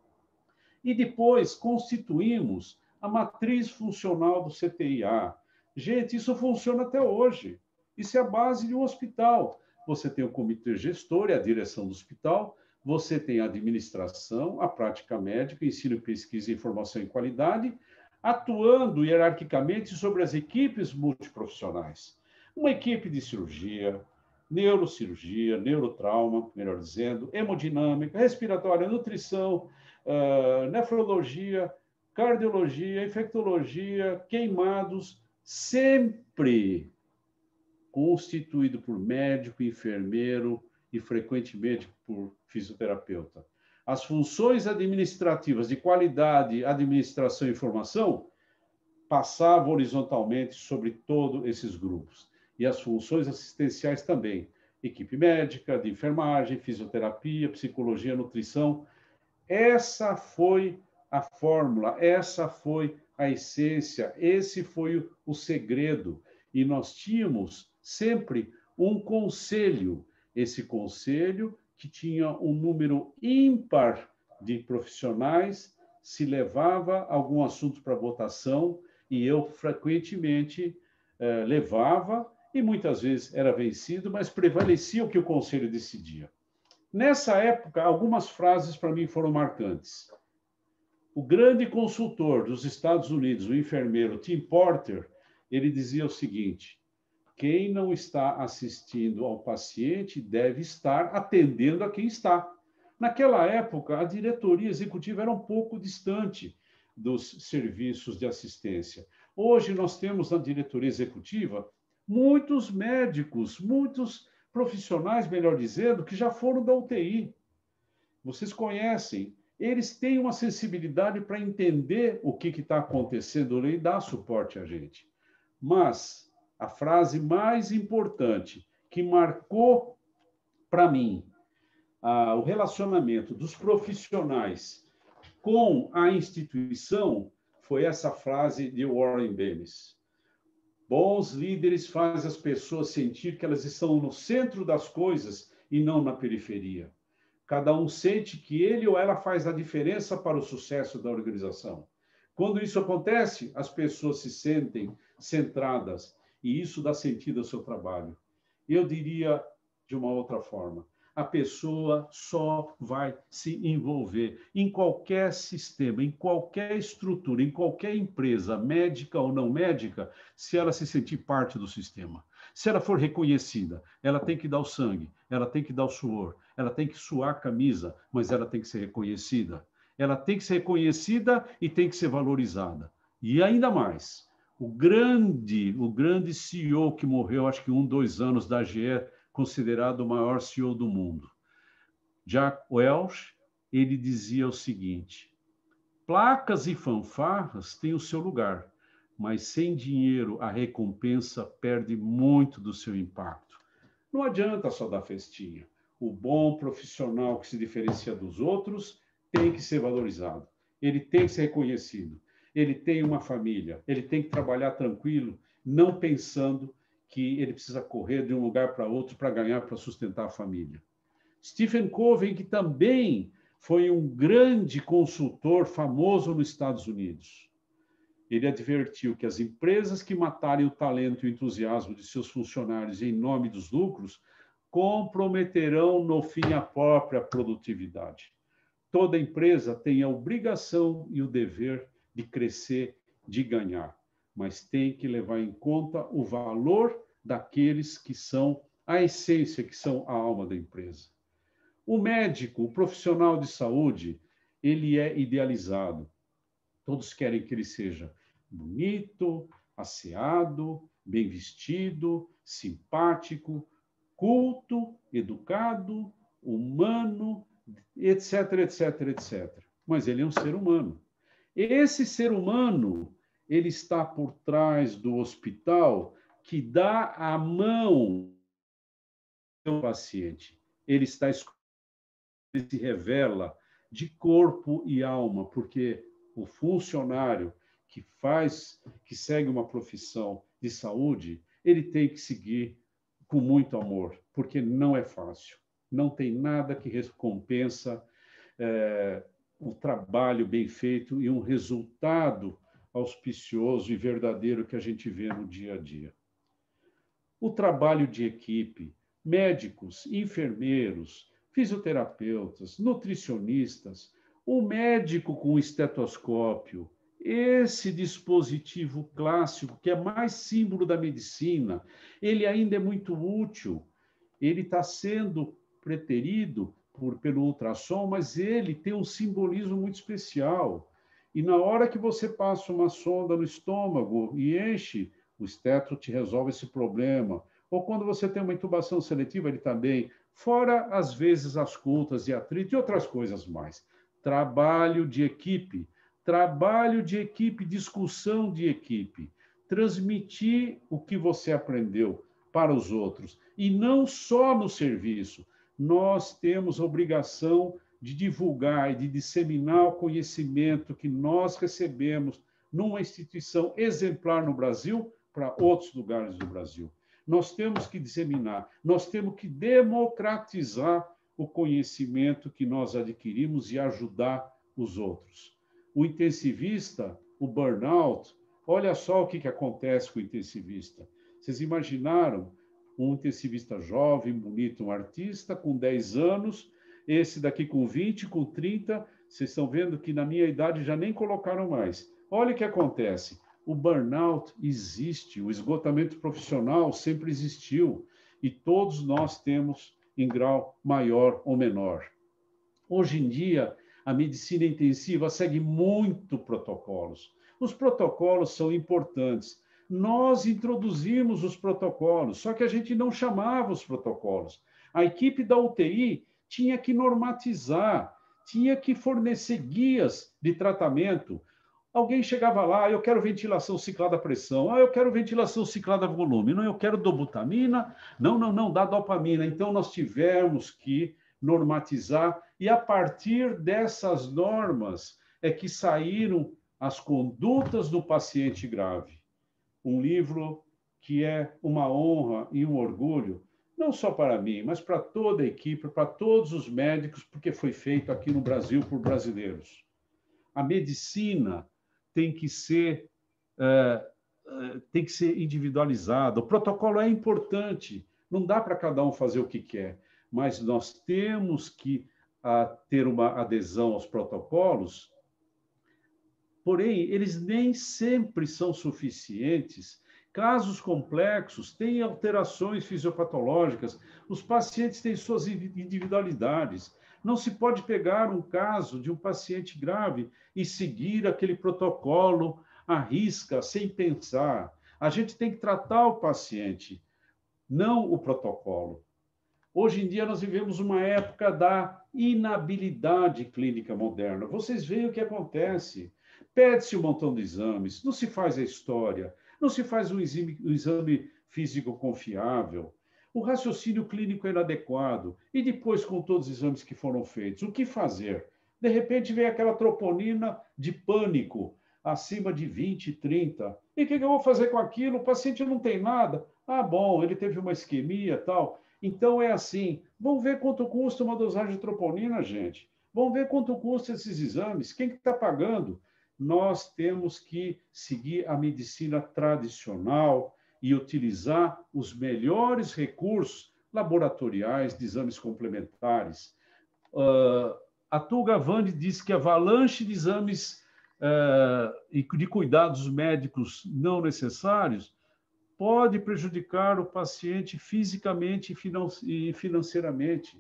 E depois constituímos a matriz funcional do C T I A. Gente, isso funciona até hoje. Isso é a base de um hospital. Você tem o comitê gestor, é a direção do hospital, você tem a administração, a prática médica, ensino, pesquisa, informação e qualidade, atuando hierarquicamente sobre as equipes multiprofissionais. Uma equipe de cirurgia, neurocirurgia, neurotrauma, melhor dizendo, hemodinâmica, respiratória, nutrição, uh, nefrologia, cardiologia, infectologia, queimados, sempre constituído por médico, enfermeiro e, frequentemente, por fisioterapeuta. As funções administrativas de qualidade, administração e informação passavam horizontalmente sobre todos esses grupos. E as funções assistenciais também. Equipe médica, de enfermagem, fisioterapia, psicologia, nutrição. Essa foi a fórmula, essa foi a essência, esse foi o segredo. E nós tínhamos sempre um conselho, esse conselho que tinha um número ímpar de profissionais, se levava algum assunto para votação, e eu frequentemente eh, levava, e muitas vezes era vencido, mas prevalecia o que o conselho decidia. Nessa época, algumas frases para mim foram marcantes. O grande consultor dos Estados Unidos, o enfermeiro Tim Porter, ele dizia o seguinte: quem não está assistindo ao paciente deve estar atendendo a quem está. Naquela época, a diretoria executiva era um pouco distante dos serviços de assistência. Hoje, nós temos na diretoria executiva muitos médicos, muitos profissionais, melhor dizendo, que já foram da U T I. Vocês conhecem, eles têm uma sensibilidade para entender o que está acontecendo e dar suporte a gente. Mas a frase mais importante que marcou para mim ah, o relacionamento dos profissionais com a instituição foi essa frase de Warren Bennis. Bons líderes fazem as pessoas sentir que elas estão no centro das coisas e não na periferia. Cada um sente que ele ou ela faz a diferença para o sucesso da organização. Quando isso acontece, as pessoas se sentem centradas e isso dá sentido ao seu trabalho. Eu diria de uma outra forma, a pessoa só vai se envolver em qualquer sistema, em qualquer estrutura, em qualquer empresa, médica ou não médica, se ela se sentir parte do sistema. Se ela for reconhecida, ela tem que dar o sangue, ela tem que dar o suor, ela tem que suar a camisa, mas ela tem que ser reconhecida. Ela tem que ser reconhecida e tem que ser valorizada. E ainda mais, o grande, o grande C E O que morreu, acho que um, dois anos da G E, considerado o maior C E O do mundo, Jack Welch, ele dizia o seguinte: placas e fanfarras têm o seu lugar, mas sem dinheiro a recompensa perde muito do seu impacto. Não adianta só dar festinha. O bom profissional que se diferencia dos outros tem que ser valorizado. Ele tem que ser reconhecido. Ele tem uma família. Ele tem que trabalhar tranquilo, não pensando que ele precisa correr de um lugar para outro para ganhar, para sustentar a família. Stephen Covey, que também foi um grande consultor famoso nos Estados Unidos. Ele advertiu que as empresas que matarem o talento e o entusiasmo de seus funcionários em nome dos lucros comprometerão no fim a própria produtividade. Toda empresa tem a obrigação e o dever de crescer, de ganhar, mas tem que levar em conta o valor daqueles que são a essência, que são a alma da empresa. O médico, o profissional de saúde, ele é idealizado. Todos querem que ele seja bonito, asseado, bem vestido, simpático, culto, educado, humano, etc, etc, etcétera. Mas ele é um ser humano. Esse ser humano, ele está por trás do hospital que dá a mão ao paciente. Ele está ele se revela de corpo e alma, porque o funcionário que faz, que segue uma profissão de saúde, ele tem que seguir com muito amor, porque não é fácil. Não tem nada que recompensa é, o trabalho bem feito e um resultado auspicioso e verdadeiro que a gente vê no dia a dia. O trabalho de equipe, médicos, enfermeiros, fisioterapeutas, nutricionistas, o médico com o estetoscópio, esse dispositivo clássico, que é mais símbolo da medicina, ele ainda é muito útil. Ele está sendo preterido por, pelo ultrassom, mas ele tem um simbolismo muito especial. E na hora que você passa uma sonda no estômago e enche, o esteto te resolve esse problema. Ou quando você tem uma intubação seletiva, ele também. Fora, às vezes, as cultas e atrito e outras coisas mais. Trabalho de equipe. Trabalho de equipe, discussão de equipe. Transmitir o que você aprendeu para os outros. E não só no serviço. Nós temos a obrigação de divulgar e de disseminar o conhecimento que nós recebemos numa instituição exemplar no Brasil para outros lugares do Brasil. Nós temos que disseminar, nós temos que democratizar o conhecimento que nós adquirimos e ajudar os outros. O intensivista, o burnout, olha só o que, que acontece com o intensivista. Vocês imaginaram um intensivista jovem, bonito, um artista, com dez anos, esse daqui com vinte, com trinta, vocês estão vendo que na minha idade já nem colocaram mais. Olha o que acontece. O burnout existe, o esgotamento profissional sempre existiu, e todos nós temos em grau maior ou menor. Hoje em dia, a medicina intensiva segue muito protocolos. Os protocolos são importantes. Nós introduzimos os protocolos, só que a gente não chamava os protocolos. A equipe da U T I tinha que normatizar, tinha que fornecer guias de tratamento. Alguém chegava lá, ah, eu quero ventilação ciclada pressão, ah, eu quero ventilação ciclada volume, não, eu quero dobutamina, não, não, não, dá dopamina. Então, nós tivemos que normatizar, e a partir dessas normas é que saíram as condutas do paciente grave. Um livro que é uma honra e um orgulho, não só para mim, mas para toda a equipe, para todos os médicos, porque foi feito aqui no Brasil por brasileiros. A medicina tem que ser, é, tem que ser individualizada. O protocolo é importante, não dá para cada um fazer o que quer, mas nós temos que a, ter uma adesão aos protocolos, porém, eles nem sempre são suficientes Casos complexos têm alterações fisiopatológicas, os pacientes têm suas individualidades. Não se pode pegar um caso de um paciente grave e seguir aquele protocolo à risca, sem pensar. A gente tem que tratar o paciente, não o protocolo. Hoje em dia, nós vivemos uma época da inabilidade clínica moderna. Vocês veem o que acontece. Pede-se um montão de exames, não se faz a história, não se faz um exame, um exame físico confiável, o raciocínio clínico é inadequado. E depois, com todos os exames que foram feitos, o que fazer? De repente, vem aquela troponina de pânico, acima de vinte, trinta. E o que eu vou fazer com aquilo? O paciente não tem nada. Ah, bom, ele teve uma isquemia e tal. Então, é assim, vamos ver quanto custa uma dosagem de troponina, gente. Vamos ver quanto custa esses exames. Quem que está pagando? Nós temos que seguir a medicina tradicional e utilizar os melhores recursos laboratoriais de exames complementares. Uh, a Tulga Vande diz que a avalanche de exames uh, e de cuidados médicos não necessários pode prejudicar o paciente fisicamente e financeiramente.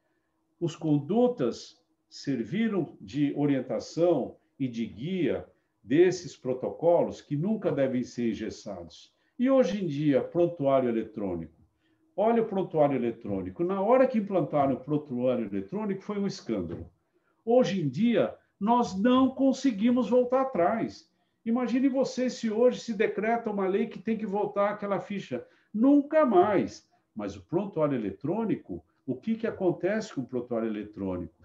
Os condutas serviram de orientação e de guia desses protocolos que nunca devem ser engessados. E hoje em dia, prontuário eletrônico. Olha o prontuário eletrônico. Na hora que implantaram o prontuário eletrônico, foi um escândalo. Hoje em dia, nós não conseguimos voltar atrás. Imagine você se hoje se decreta uma lei que tem que voltar aquela ficha. Nunca mais. Mas o prontuário eletrônico, o que, que acontece com o prontuário eletrônico?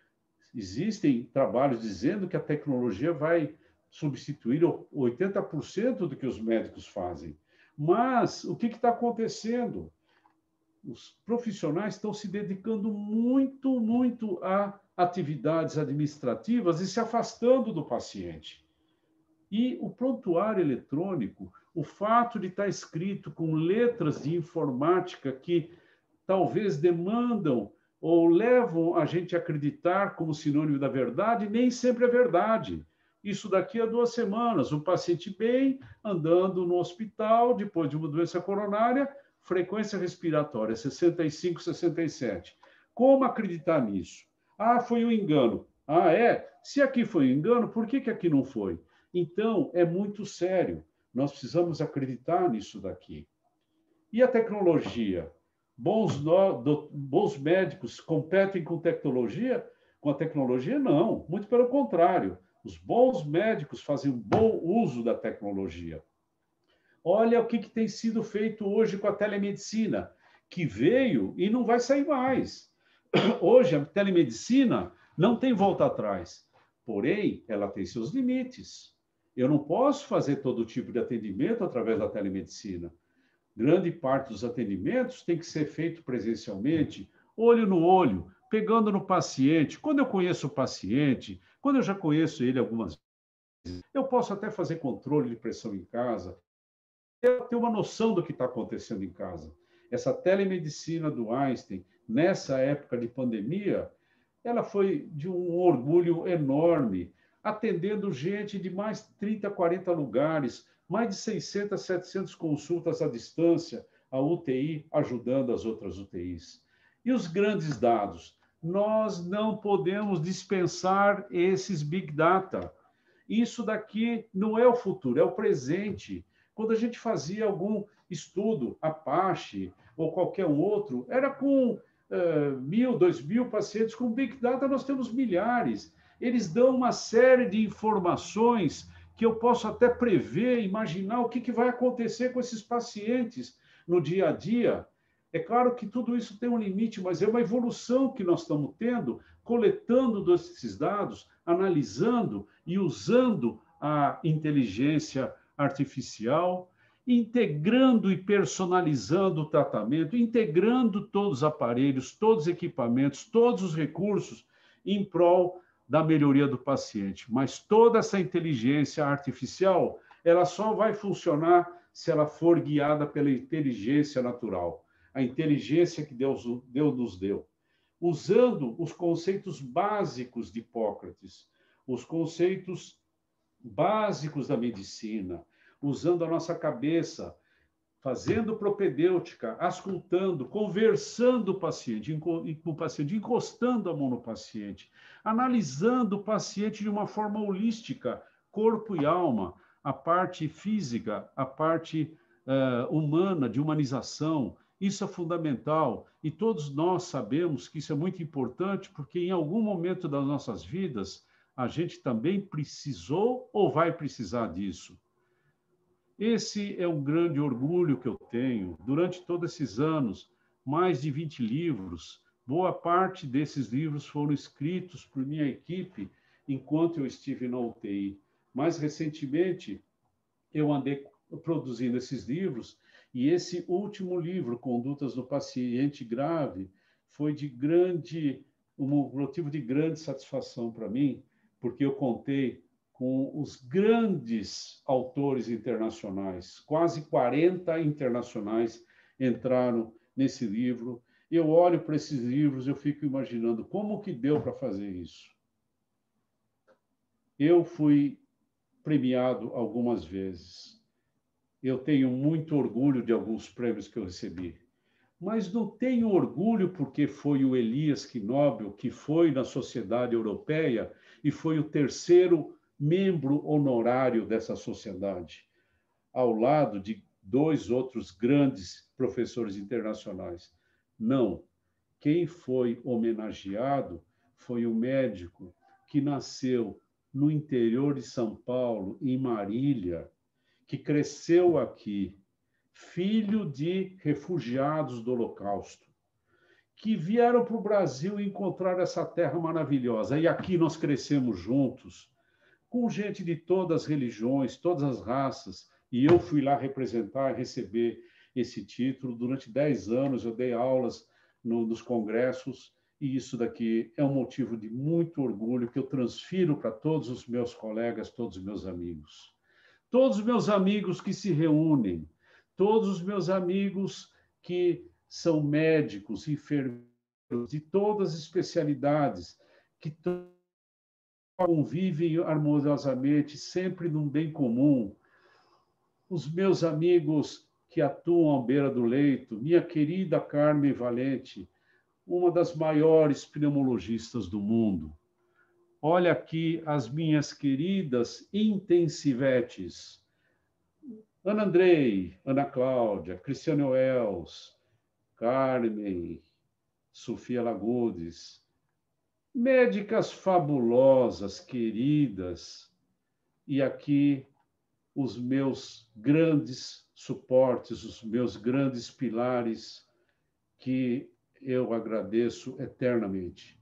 Existem trabalhos dizendo que a tecnologia vai substituir oitenta por cento do que os médicos fazem. Mas o que está acontecendo? Os profissionais estão se dedicando muito, muito a atividades administrativas e se afastando do paciente. E o prontuário eletrônico, o fato de estar escrito com letras de informática que talvez demandam ou levam a gente a acreditar como sinônimo da verdade, nem sempre é verdade. Isso daqui a duas semanas, um paciente bem, andando no hospital, depois de uma doença coronária, frequência respiratória, sessenta e cinco, sessenta e sete. Como acreditar nisso? Ah, foi um engano. Ah, é? Se aqui foi um engano, por que, que aqui não foi? Então, é muito sério. Nós precisamos acreditar nisso daqui. E a tecnologia? Bons, no, do, bons médicos competem com tecnologia? Com a tecnologia, não. Muito pelo contrário. Os bons médicos fazem um bom uso da tecnologia. Olha o que, que tem sido feito hoje com a telemedicina, que veio e não vai sair mais. Hoje, a telemedicina não tem volta atrás. Porém, ela tem seus limites. Eu não posso fazer todo tipo de atendimento através da telemedicina. Grande parte dos atendimentos tem que ser feito presencialmente, olho no olho, pegando no paciente. Quando eu conheço o paciente, quando eu já conheço ele algumas vezes, eu posso até fazer controle de pressão em casa, eu ter uma noção do que está acontecendo em casa. Essa telemedicina do Einstein, nessa época de pandemia, ela foi de um orgulho enorme, atendendo gente de mais de trinta, quarenta lugares, mais de seiscentas, setecentas consultas à distância, a U T I ajudando as outras U T Is. E os grandes dados? Nós não podemos dispensar esses Big Data. Isso daqui não é o futuro, é o presente. Quando a gente fazia algum estudo, Apache ou qualquer outro, era com uh, mil, dois mil pacientes. Com Big Data nós temos milhares. Eles dão uma série de informações que eu posso até prever, imaginar o que, que vai acontecer com esses pacientes no dia a dia. É claro que tudo isso tem um limite, mas é uma evolução que nós estamos tendo, coletando esses dados, analisando e usando a inteligência artificial, integrando e personalizando o tratamento, integrando todos os aparelhos, todos os equipamentos, todos os recursos em prol da melhoria do paciente. Mas toda essa inteligência artificial, ela só vai funcionar se ela for guiada pela inteligência natural, a inteligência que Deus, Deus nos deu, usando os conceitos básicos de Hipócrates, os conceitos básicos da medicina, usando a nossa cabeça, fazendo propedêutica, auscultando, conversando com o paciente, com o paciente, encostando a mão no paciente, analisando o paciente de uma forma holística, corpo e alma, a parte física, a parte uh, humana, de humanização. Isso é fundamental e todos nós sabemos que isso é muito importante porque em algum momento das nossas vidas a gente também precisou ou vai precisar disso. Esse é um grande orgulho que eu tenho. Durante todos esses anos, mais de vinte livros, boa parte desses livros foram escritos por minha equipe enquanto eu estive na U T I. Mais recentemente, eu andei produzindo esses livros e esse último livro, Condutas do Paciente Grave, foi de grande, um motivo de grande satisfação para mim, porque eu contei com os grandes autores internacionais, quase quarenta internacionais entraram nesse livro. Eu olho para esses livros, eu fico imaginando como que deu para fazer isso. Eu fui premiado algumas vezes. Eu tenho muito orgulho de alguns prêmios que eu recebi, mas não tenho orgulho porque foi o Elias Knobel que foi na Sociedade Europeia e foi o terceiro membro honorário dessa sociedade, ao lado de dois outros grandes professores internacionais. Não. Quem foi homenageado foi o médico que nasceu no interior de São Paulo, em Marília, que cresceu aqui, filho de refugiados do Holocausto, que vieram para o Brasil encontrar essa terra maravilhosa. E aqui nós crescemos juntos, com gente de todas as religiões, todas as raças, e eu fui lá representar, receber esse título. Durante dez anos eu dei aulas no, nos congressos, e isso daqui é um motivo de muito orgulho que eu transfiro para todos os meus colegas, todos os meus amigos. Todos os meus amigos que se reúnem, todos os meus amigos que são médicos, enfermeiros, de todas as especialidades, que convivem harmoniosamente, sempre num bem comum. Os meus amigos que atuam à beira do leito, minha querida Carmen Valente, uma das maiores pneumologistas do mundo. Olha aqui as minhas queridas intensivetes. Ana Andrei, Ana Cláudia, Cristiane Wells, Carmen, Sofia Lagudes, médicas fabulosas, queridas, e aqui os meus grandes suportes, os meus grandes pilares, que eu agradeço eternamente.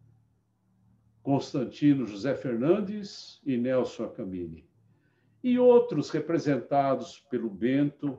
Constantino José Fernandes e Nelson Acamini. E outros representados pelo Bento,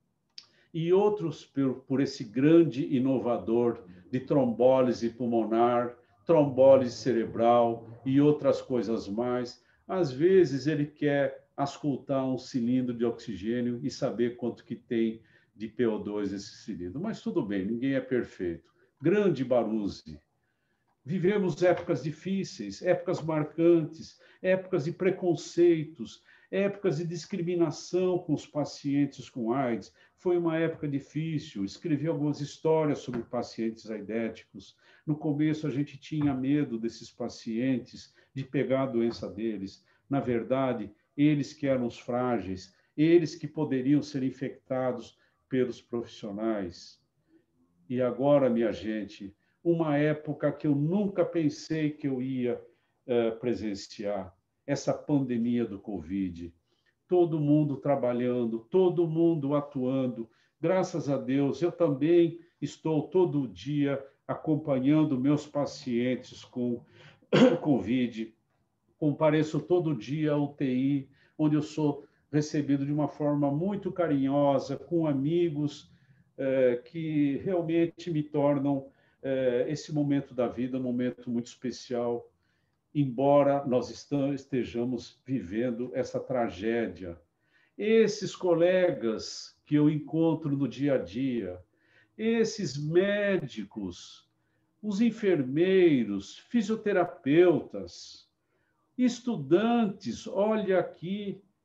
e outros por, por esse grande inovador de trombólise pulmonar, trombólise cerebral e outras coisas mais. Às vezes ele quer auscultar um cilindro de oxigênio e saber quanto que tem de P O dois esse cilindro. Mas tudo bem, ninguém é perfeito. Grande Baruzzi. Vivemos épocas difíceis, épocas marcantes, épocas de preconceitos, épocas de discriminação com os pacientes com AIDS. Foi uma época difícil. Escrevi algumas histórias sobre pacientes aidéticos. No começo, a gente tinha medo desses pacientes, de pegar a doença deles. Na verdade, eles que eram os frágeis, eles que poderiam ser infectados pelos profissionais. E agora, minha gente, uma época que eu nunca pensei que eu ia uh, presenciar, essa pandemia do Covid. Todo mundo trabalhando, todo mundo atuando. Graças a Deus, eu também estou todo dia acompanhando meus pacientes com Covid. Compareço todo dia à U T I, onde eu sou recebido de uma forma muito carinhosa, com amigos eh, que realmente me tornam eh, esse momento da vida um momento muito especial, embora nós estejamos vivendo essa tragédia. Esses colegas que eu encontro no dia a dia, esses médicos, os enfermeiros, fisioterapeutas, estudantes, olha aqui,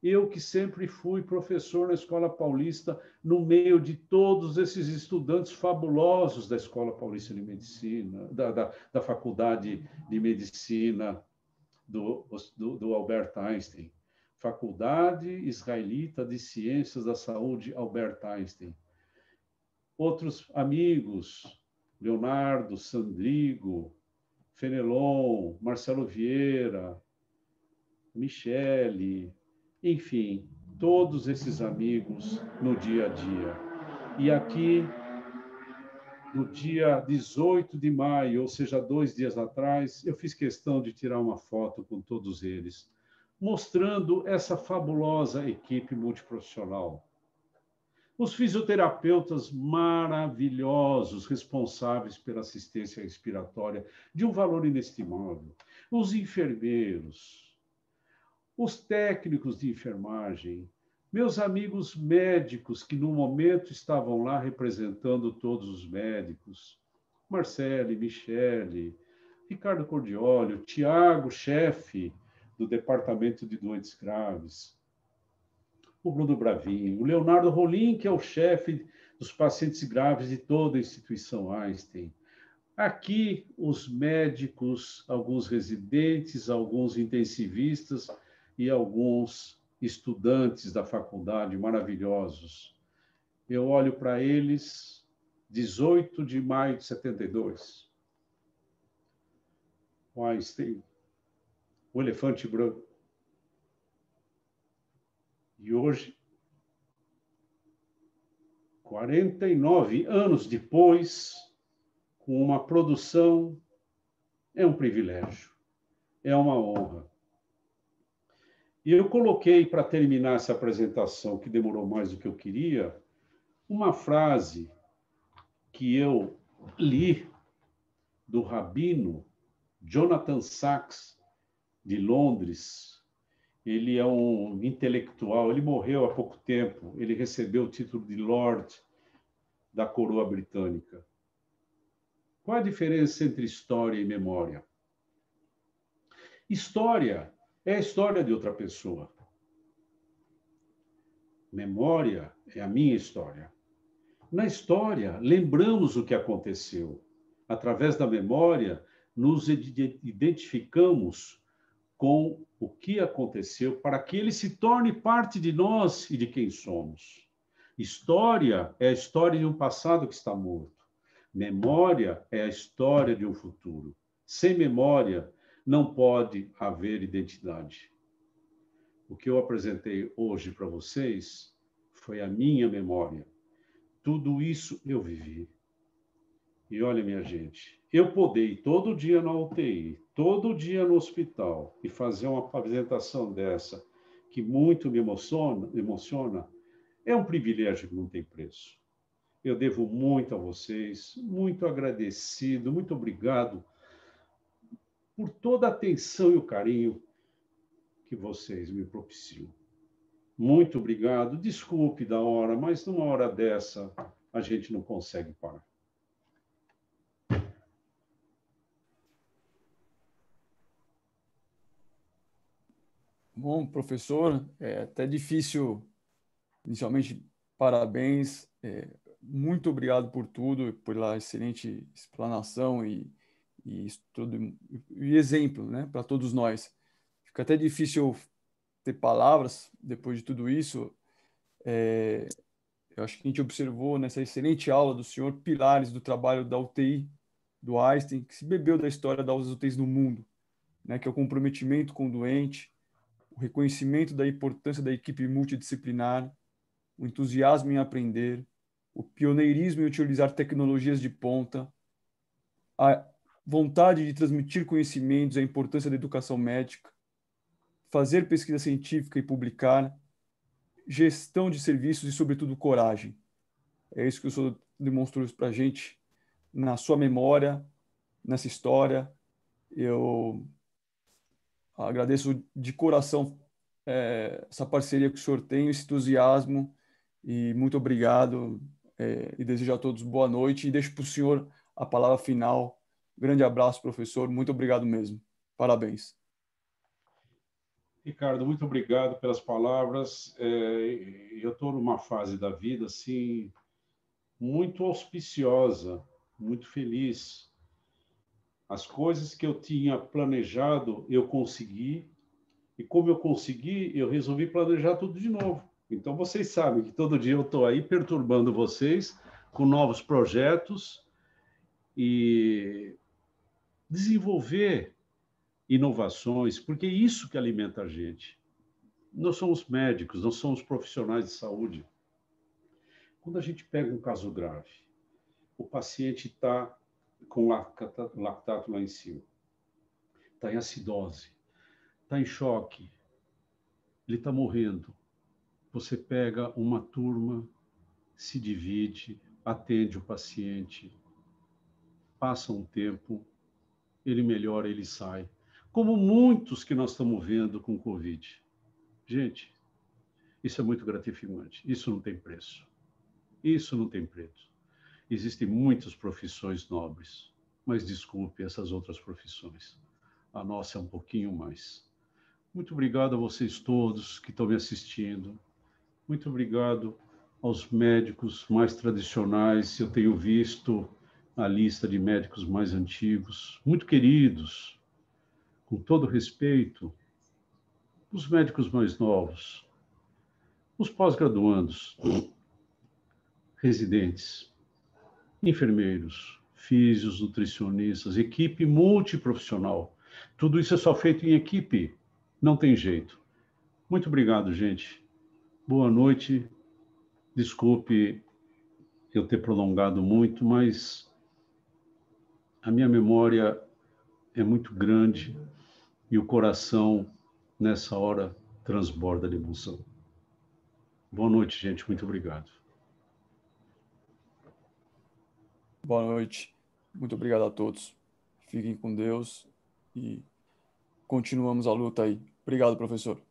Eu que sempre fui professor na Escola Paulista, no meio de todos esses estudantes fabulosos da Escola Paulista de Medicina, da, da, da Faculdade de Medicina do, do, do Albert Einstein, Faculdade Israelita de Ciências da Saúde Albert Einstein. Outros amigos, Leonardo, Sandrigo, Fenelon, Marcelo Vieira, Michele, enfim, todos esses amigos no dia a dia. E aqui, no dia dezoito de maio, ou seja, dois dias atrás, eu fiz questão de tirar uma foto com todos eles, mostrando essa fabulosa equipe multiprofissional. Os fisioterapeutas maravilhosos, responsáveis pela assistência respiratória, de um valor inestimável. Os enfermeiros, os técnicos de enfermagem, meus amigos médicos que no momento estavam lá representando todos os médicos, Marcele, Michele, Ricardo Cordioli, Tiago, chefe do Departamento de Doentes Graves, o Bruno Bravin, o Leonardo Rolim, que é o chefe dos pacientes graves de toda a instituição Einstein. Aqui, os médicos, alguns residentes, alguns intensivistas e alguns estudantes da faculdade maravilhosos. Eu olho para eles, dezoito de maio de setenta e dois. O Einstein, o elefante branco. E hoje, quarenta e nove anos depois, com uma produção, é um privilégio, é uma honra. E eu coloquei, para terminar essa apresentação, que demorou mais do que eu queria, uma frase que eu li do rabino Jonathan Sachs, de Londres. Ele é um intelectual, ele morreu há pouco tempo, ele recebeu o título de Lord da coroa britânica. Qual a diferença entre história e memória? História é a história de outra pessoa. Memória é a minha história. Na história, lembramos o que aconteceu. Através da memória, nos identificamos com o que aconteceu para que ele se torne parte de nós e de quem somos. História é a história de um passado que está morto. Memória é a história de um futuro. Sem memória, não pode haver identidade. O que eu apresentei hoje para vocês foi a minha memória. Tudo isso eu vivi. E olha, minha gente, eu poder ir todo dia na U T I, todo dia no hospital e fazer uma apresentação dessa, que muito me emociona, emociona, é um privilégio que não tem preço. Eu devo muito a vocês, muito agradecido, muito obrigado por toda a atenção e o carinho que vocês me propiciam. Muito obrigado. Desculpe da hora, mas numa hora dessa a gente não consegue parar. Bom, professor, é até difícil, inicialmente, parabéns, é, muito obrigado por tudo, pela excelente explanação e, e estudo e exemplo, né, para todos nós. Fica até difícil ter palavras depois de tudo isso. É, eu acho que a gente observou nessa excelente aula do senhor pilares do trabalho da U T I, do Einstein, que se bebeu da história das U T Is no mundo, né, que é o comprometimento com o doente, o reconhecimento da importância da equipe multidisciplinar, o entusiasmo em aprender, o pioneirismo em utilizar tecnologias de ponta, a vontade de transmitir conhecimentos, a importância da educação médica, fazer pesquisa científica e publicar, gestão de serviços e, sobretudo, coragem. É isso que o senhor demonstrou para a gente na sua memória, nessa história. Eu agradeço de coração é, essa parceria que o senhor tem, esse entusiasmo, e muito obrigado, é, e desejo a todos boa noite, e deixo para o senhor a palavra final. Grande abraço, professor, muito obrigado mesmo. Parabéns. Ricardo, muito obrigado pelas palavras. É, eu estou numa fase da vida assim muito auspiciosa, muito feliz. As coisas que eu tinha planejado, eu consegui. E como eu consegui, eu resolvi planejar tudo de novo. Então, vocês sabem que todo dia eu estou aí perturbando vocês com novos projetos e desenvolver inovações, porque é isso que alimenta a gente. Nós somos médicos, nós somos profissionais de saúde. Quando a gente pega um caso grave, o paciente está com lactato lá em cima, está em acidose, está em choque, ele está morrendo. Você pega uma turma, se divide, atende o paciente, passa um tempo, ele melhora, ele sai. Como muitos que nós estamos vendo com Covid. Gente, isso é muito gratificante. Isso não tem preço. Isso não tem preço. Existem muitas profissões nobres, mas desculpe essas outras profissões. A nossa é um pouquinho mais. Muito obrigado a vocês todos que estão me assistindo. Muito obrigado aos médicos mais tradicionais. Eu tenho visto a lista de médicos mais antigos, muito queridos, com todo respeito, os médicos mais novos, os pós-graduandos, residentes, enfermeiros, físios, nutricionistas, equipe multiprofissional. Tudo isso é só feito em equipe, não tem jeito. Muito obrigado, gente. Boa noite. Desculpe eu ter prolongado muito, mas a minha memória é muito grande e o coração, nessa hora, transborda de emoção. Boa noite, gente. Muito obrigado. Boa noite. Muito obrigado a todos. Fiquem com Deus e continuamos a luta aí. Obrigado, professor.